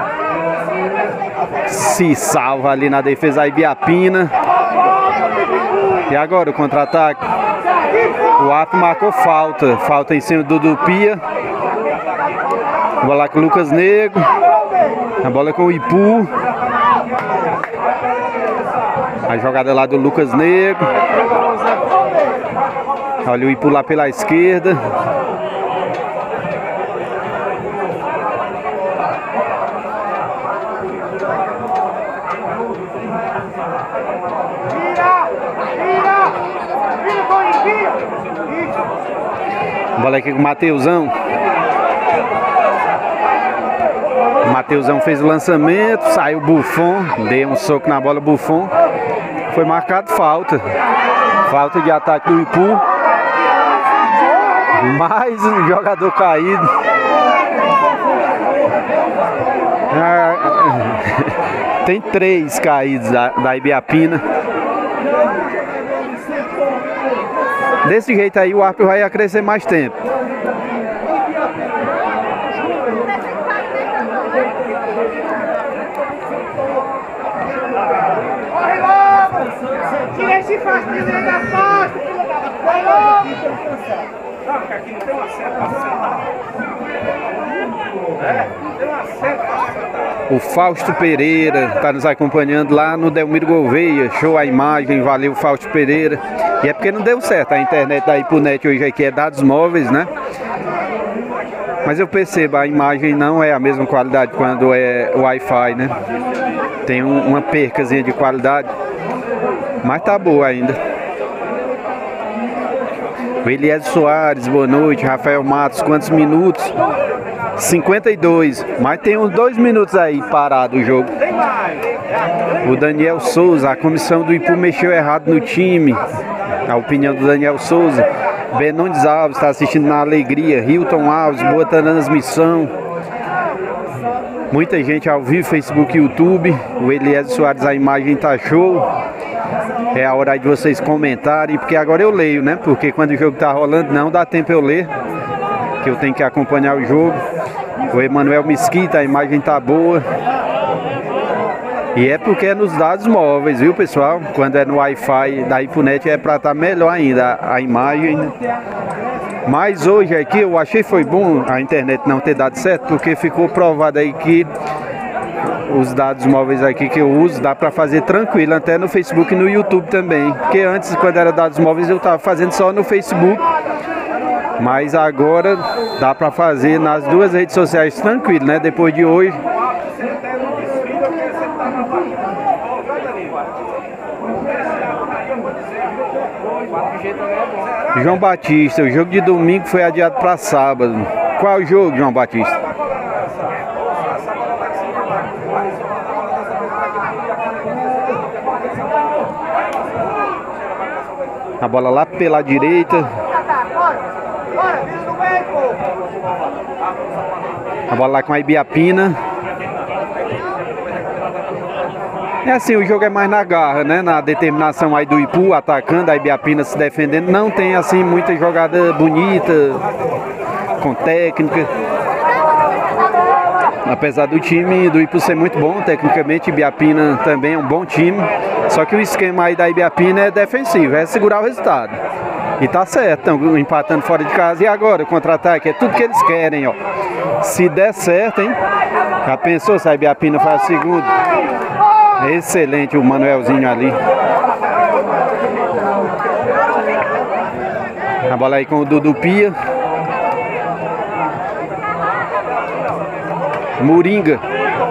Se salva ali na defesa a Ibiapina. E agora o contra-ataque. O árbitro marcou falta. Falta em cima do Dupia. Bola lá com o Lucas Negro. A bola com o Ipu. A jogada lá do Lucas Negro. Olha o Ipu lá pela esquerda. Bola aqui com o Mateusão. O Mateusão fez o lançamento, saiu o Buffon, deu um soco na bola, Buffon. Foi marcado falta. Falta de ataque do Ipu. Mais um jogador caído. Tem 3 caídos da Ibiapina. Desse jeito aí o árbitro vai acrescer mais tempo. Tira esse fascínio da porta! Não, porque aqui não tem uma seta pra sentar. Tem uma seta pra sentar. O Fausto Pereira está nos acompanhando lá no Delmiro Gouveia. Show a imagem, valeu Fausto Pereira. E é porque não deu certo a internet da Ipunet hoje aqui, é dados móveis, né? Mas eu percebo, a imagem não é a mesma qualidade quando é Wi-Fi, né? Tem uma percazinha de qualidade, mas tá boa ainda. O Eliésio Soares, boa noite. Rafael Matos, quantos minutos? 52, mas tem uns 2 minutos aí parado o jogo. O Daniel Souza, a comissão do Ipu mexeu errado no time. A opinião do Daniel Souza. Benondes Alves está assistindo na alegria. Hilton Alves, boa transmissão. Muita gente ao vivo, Facebook e YouTube. O Eliésio Soares, a imagem tá show. É a hora de vocês comentarem, porque agora eu leio, né? Porque quando o jogo tá rolando não dá tempo eu ler, que eu tenho que acompanhar o jogo. O Emanuel Mesquita, a imagem tá boa. E é porque é nos dados móveis, viu pessoal? Quando é no Wi-Fi da Ipunet é para estar melhor ainda a imagem. Mas hoje aqui eu achei foi bom a internet não ter dado certo, porque ficou provado aí que os dados móveis aqui que eu uso dá para fazer tranquilo, até no Facebook e no YouTube também. Porque antes, quando era dados móveis, eu tava fazendo só no Facebook. Mas agora dá para fazer nas 2 redes sociais tranquilo, né? Depois de hoje. João Batista, o jogo de domingo foi adiado para sábado. Qual o jogo, João Batista? A bola lá pela direita. A bola lá com a Ibiapina. É assim, o jogo é mais na garra, né? Na determinação aí do Ipu, atacando, a Ibiapina se defendendo. Não tem assim muita jogada bonita, com técnica. Apesar do time do Ipu ser muito bom, tecnicamente, Ibiapina também é um bom time. Só que o esquema aí da Ibiapina é defensivo, é segurar o resultado. E tá certo, estão empatando fora de casa. E agora o contra-ataque, é tudo que eles querem, ó. Se der certo, hein? Já pensou se a Ibiapina faz o segundo? Excelente o Manuelzinho ali. A bola aí com o Dudu Pia. Moringa.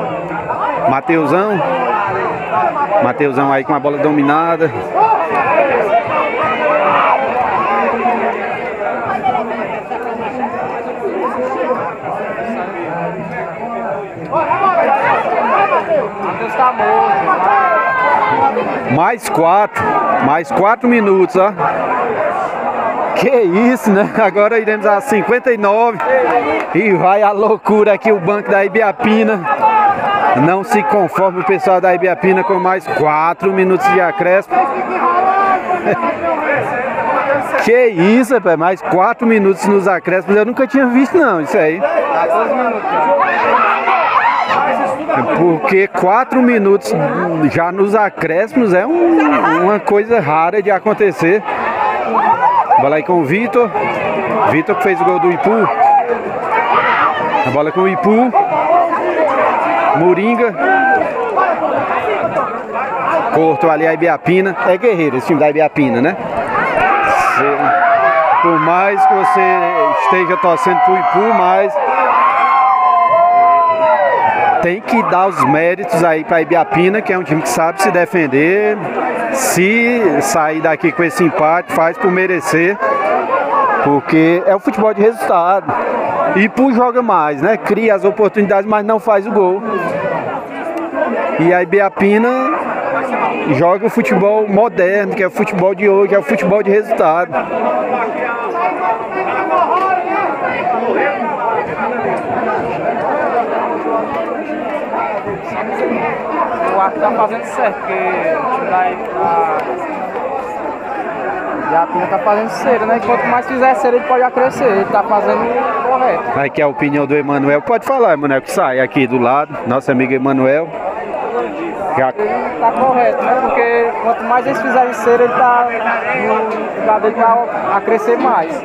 Mateusão. Mateusão aí com a bola dominada. Matheus tá morto. Mais 4 minutos, ó. Que isso, né? Agora iremos a 59 e vai a loucura aqui o banco da Ibiapina. Não se conforma o pessoal da Ibiapina com mais 4 minutos de acréscimo. Que isso, rapaz, mais 4 minutos nos acréscimos, eu nunca tinha visto não, isso aí. 14 minutos. Porque 4 minutos já nos acréscimos é uma coisa rara de acontecer. Bola aí com o Vitor. Vitor que fez o gol do Ipu. A bola com o Ipu. Moringa. Cortou ali a Ibiapina. É guerreiro esse time da Ibiapina, né? Por mais que você esteja torcendo pro Ipu, mas tem que dar os méritos aí para a Ibiapina, que é um time que sabe se defender. Se sair daqui com esse empate, faz por merecer, porque é o futebol de resultado. Ipu joga mais, né? Cria as oportunidades, mas não faz o gol. E a Ibiapina joga o futebol moderno, que é o futebol de hoje, é o futebol de resultado. O Arco tá fazendo certo, porque o time da Ibiapina tá fazendo cera, né? E quanto mais fizer cera, ele pode crescer. Ele tá fazendo correto. Aí que é a opinião do Emanuel. Pode falar, Emanuel, que sai aqui do lado. Nosso amigo Emanuel. Já... Ele tá correto, né? Porque quanto mais eles fizerem cera, ele tá no lugar dele a crescer mais.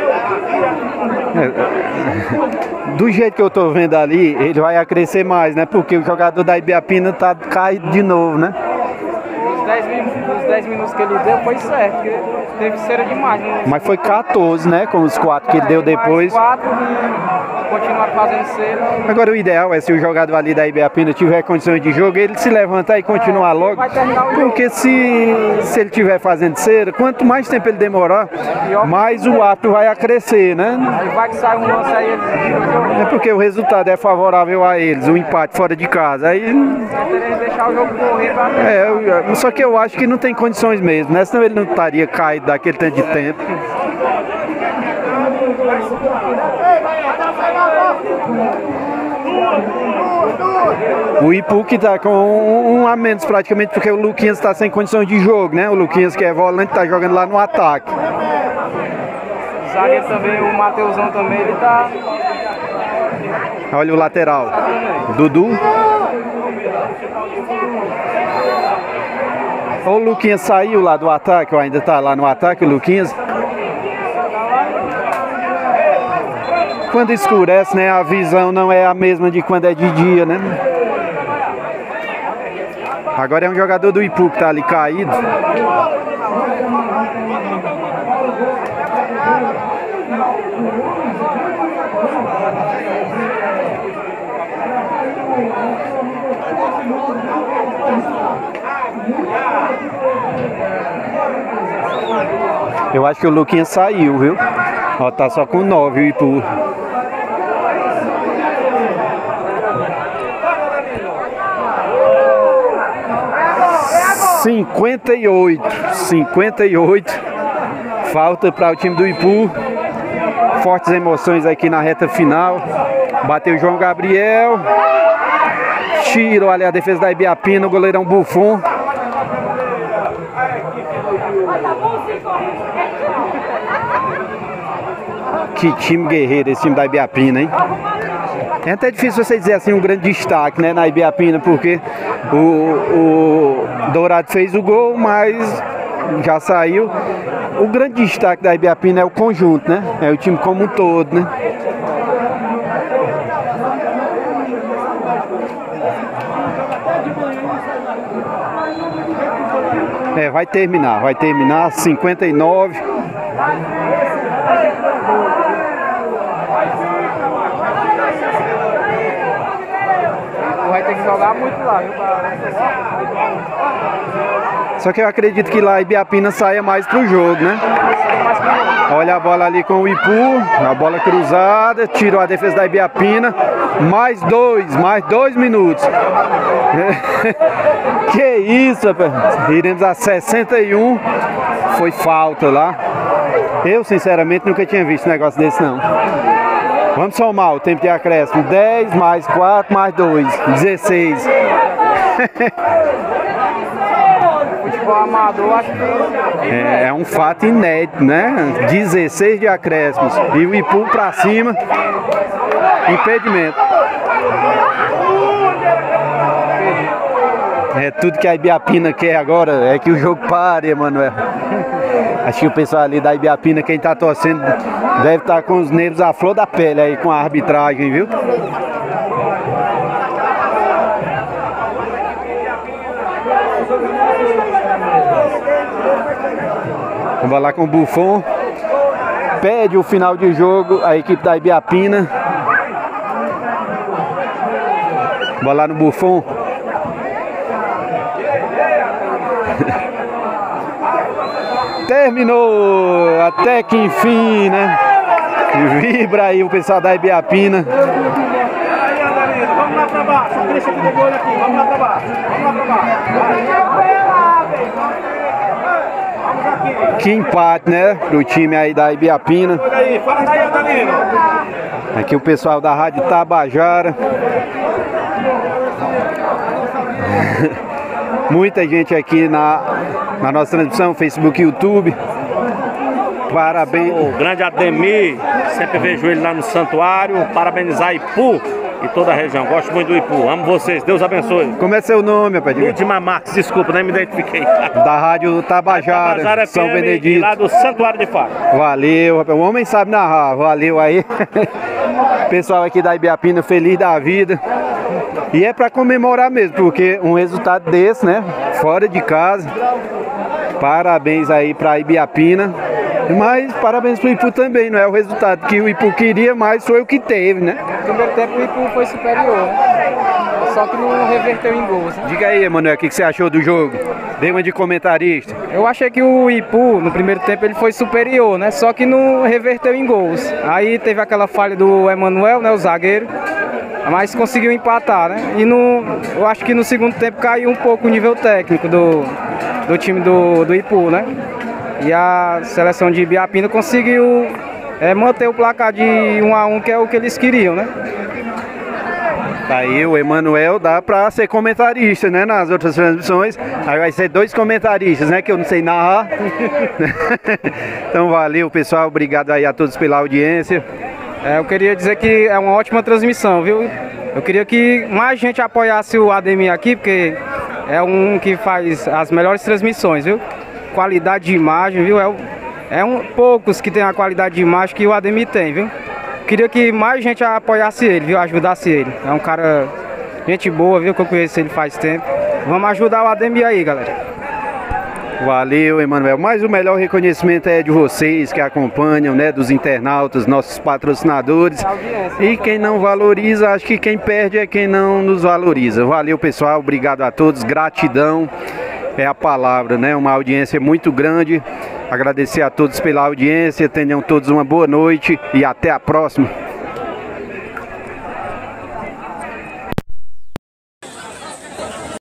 Do jeito que eu tô vendo ali, ele vai crescer mais, né? Porque o jogador da Ibiapina tá caído de novo, né? Os 10 minutos que ele deu foi certo, porque teve cera demais. Né? Mas foi 14, né? Com os 4 que ele deu depois. 4 e continuaram fazendo cera. Agora o ideal é se o jogador ali da Ibiapina tiver condições de jogo, ele se levantar e continuar logo. Porque se ele tiver fazendo cera, quanto mais tempo ele demorar, mais o árbitro vai crescer, né? Aí vai que sai um lance aí, é porque o resultado é favorável a eles, o empate fora de casa. Aí deixar o jogo correr pra... só que eu acho que não tem condições mesmo, né? Senão ele não estaria caído daquele tanto de tempo. O Ipu que tá com um a menos praticamente, porque o Luquinhas está sem condições de jogo, né? O Luquinhas, que é volante, tá jogando lá no ataque. O zagueiro também, o Mateusão também, ele tá... Olha o lateral. Dudu. O Luquinhas saiu lá do ataque, ou ainda tá lá no ataque, o Luquinhas. Quando escurece, né, a visão não é a mesma de quando é de dia, né? Agora é um jogador do Ipu que tá ali caído. Eu acho que o Luquinhas saiu, viu? Ó, tá só com 9 o Ipu. ...58. Falta para o time do Ipu. Fortes emoções aqui na reta final. Bateu o João Gabriel. Tirou ali a defesa da Ibiapina, o goleirão Buffon. Que time guerreiro esse time da Ibiapina, hein? É até difícil você dizer assim um grande destaque, né, na Ibiapina, porque o Dourado fez o gol, mas já saiu. O grande destaque da Ibiapina é o conjunto, né? É o time como um todo, né? Vai terminar 59. Vai ter que jogar muito lá, viu? Só que eu acredito que lá a Ibiapina saia mais pro jogo, né? Olha a bola ali com o Ipu, a bola cruzada, tirou a defesa da Ibiapina. Mais 2 minutos. Que isso, rapaz. Iremos a 61. Foi falta lá. Eu, sinceramente, nunca tinha visto um negócio desse, não. Vamos somar o tempo de acréscimo. 10, mais 4, mais 2. 16. Futebol amador, acho que... É um fato inédito, né? 16 de acréscimos. E o Ipu pra cima. Impedimento. É tudo que a Ibiapina quer agora, é que o jogo pare, Emanuel. Acho que o pessoal ali da Ibiapina, quem tá torcendo, deve estar com os nervos à flor da pele aí com a arbitragem, viu? Vamos lá com o Buffon. Pede o final de jogo a equipe da Ibiapina. Vamos lá no Buffon. Terminou, até que enfim, né? Vibra aí o pessoal da Ibiapina. Aí, Andalino, vamos lá pra baixo. Deixa aqui do olho aqui, vamos lá pra baixo. Vamos lá pra baixo. Vamos aqui. Que empate, né? Pro time aí da Ibiapina. Olha aí, fala daí, Andalino. Aqui o pessoal da Rádio Tabajara. Muita gente aqui na nossa transmissão, Facebook e YouTube. Parabéns. O grande Ademir, sempre vejo ele lá no santuário. Parabenizar Ipu e toda a região. Gosto muito do Ipu. Amo vocês. Deus abençoe. Como é seu nome, rapaz? Ludmar Marques, desculpa, nem me identifiquei. Da Rádio Tabajara, São FM, Benedito. lá do Santuário de Fato. Valeu, rapaz. O homem sabe narrar. Valeu aí. Pessoal aqui da Ibiapina, feliz da vida. E é para comemorar mesmo, porque um resultado desse, né? Fora de casa. Parabéns aí para Ibiapina. Mas parabéns pro Ipu também, não é o resultado que o Ipu queria, mas foi o que teve, né? No primeiro tempo o Ipu foi superior, só que não reverteu em gols, né? Diga aí, Emanuel, o que você achou do jogo? Dê uma de comentarista. Eu achei que o Ipu, no primeiro tempo, ele foi superior, né? Só que não reverteu em gols. Aí teve aquela falha do Emanuel, né? O zagueiro. Mas conseguiu empatar, né? E eu acho que no segundo tempo caiu um pouco o nível técnico do time do Ipu, né? E a seleção de Ibiapina conseguiu manter o placar de 1-1, que é o que eles queriam, né? Tá aí o Emanuel, dá pra ser comentarista, né? Nas outras transmissões. Aí vai ser 2 comentaristas, né? Que eu não sei narrar. Então valeu, pessoal. Obrigado aí a todos pela audiência. Eu queria dizer que é uma ótima transmissão, viu? Eu queria que mais gente apoiasse o Ademir aqui, porque é um que faz as melhores transmissões, viu? Qualidade de imagem, viu? Poucos que tem a qualidade de imagem que o Ademir tem, viu? Queria que mais gente apoiasse ele, viu? Ajudasse ele. É um cara, gente boa, viu? Que eu conheço ele faz tempo. Vamos ajudar o Ademir aí, galera. Valeu, Emanuel. Mas o melhor reconhecimento é de vocês que acompanham, né? Dos internautas, nossos patrocinadores. E quem não valoriza, acho que quem perde é quem não nos valoriza. Valeu, pessoal. Obrigado a todos. Gratidão é a palavra, né? Uma audiência muito grande. Agradecer a todos pela audiência. Tenham todos uma boa noite e até a próxima.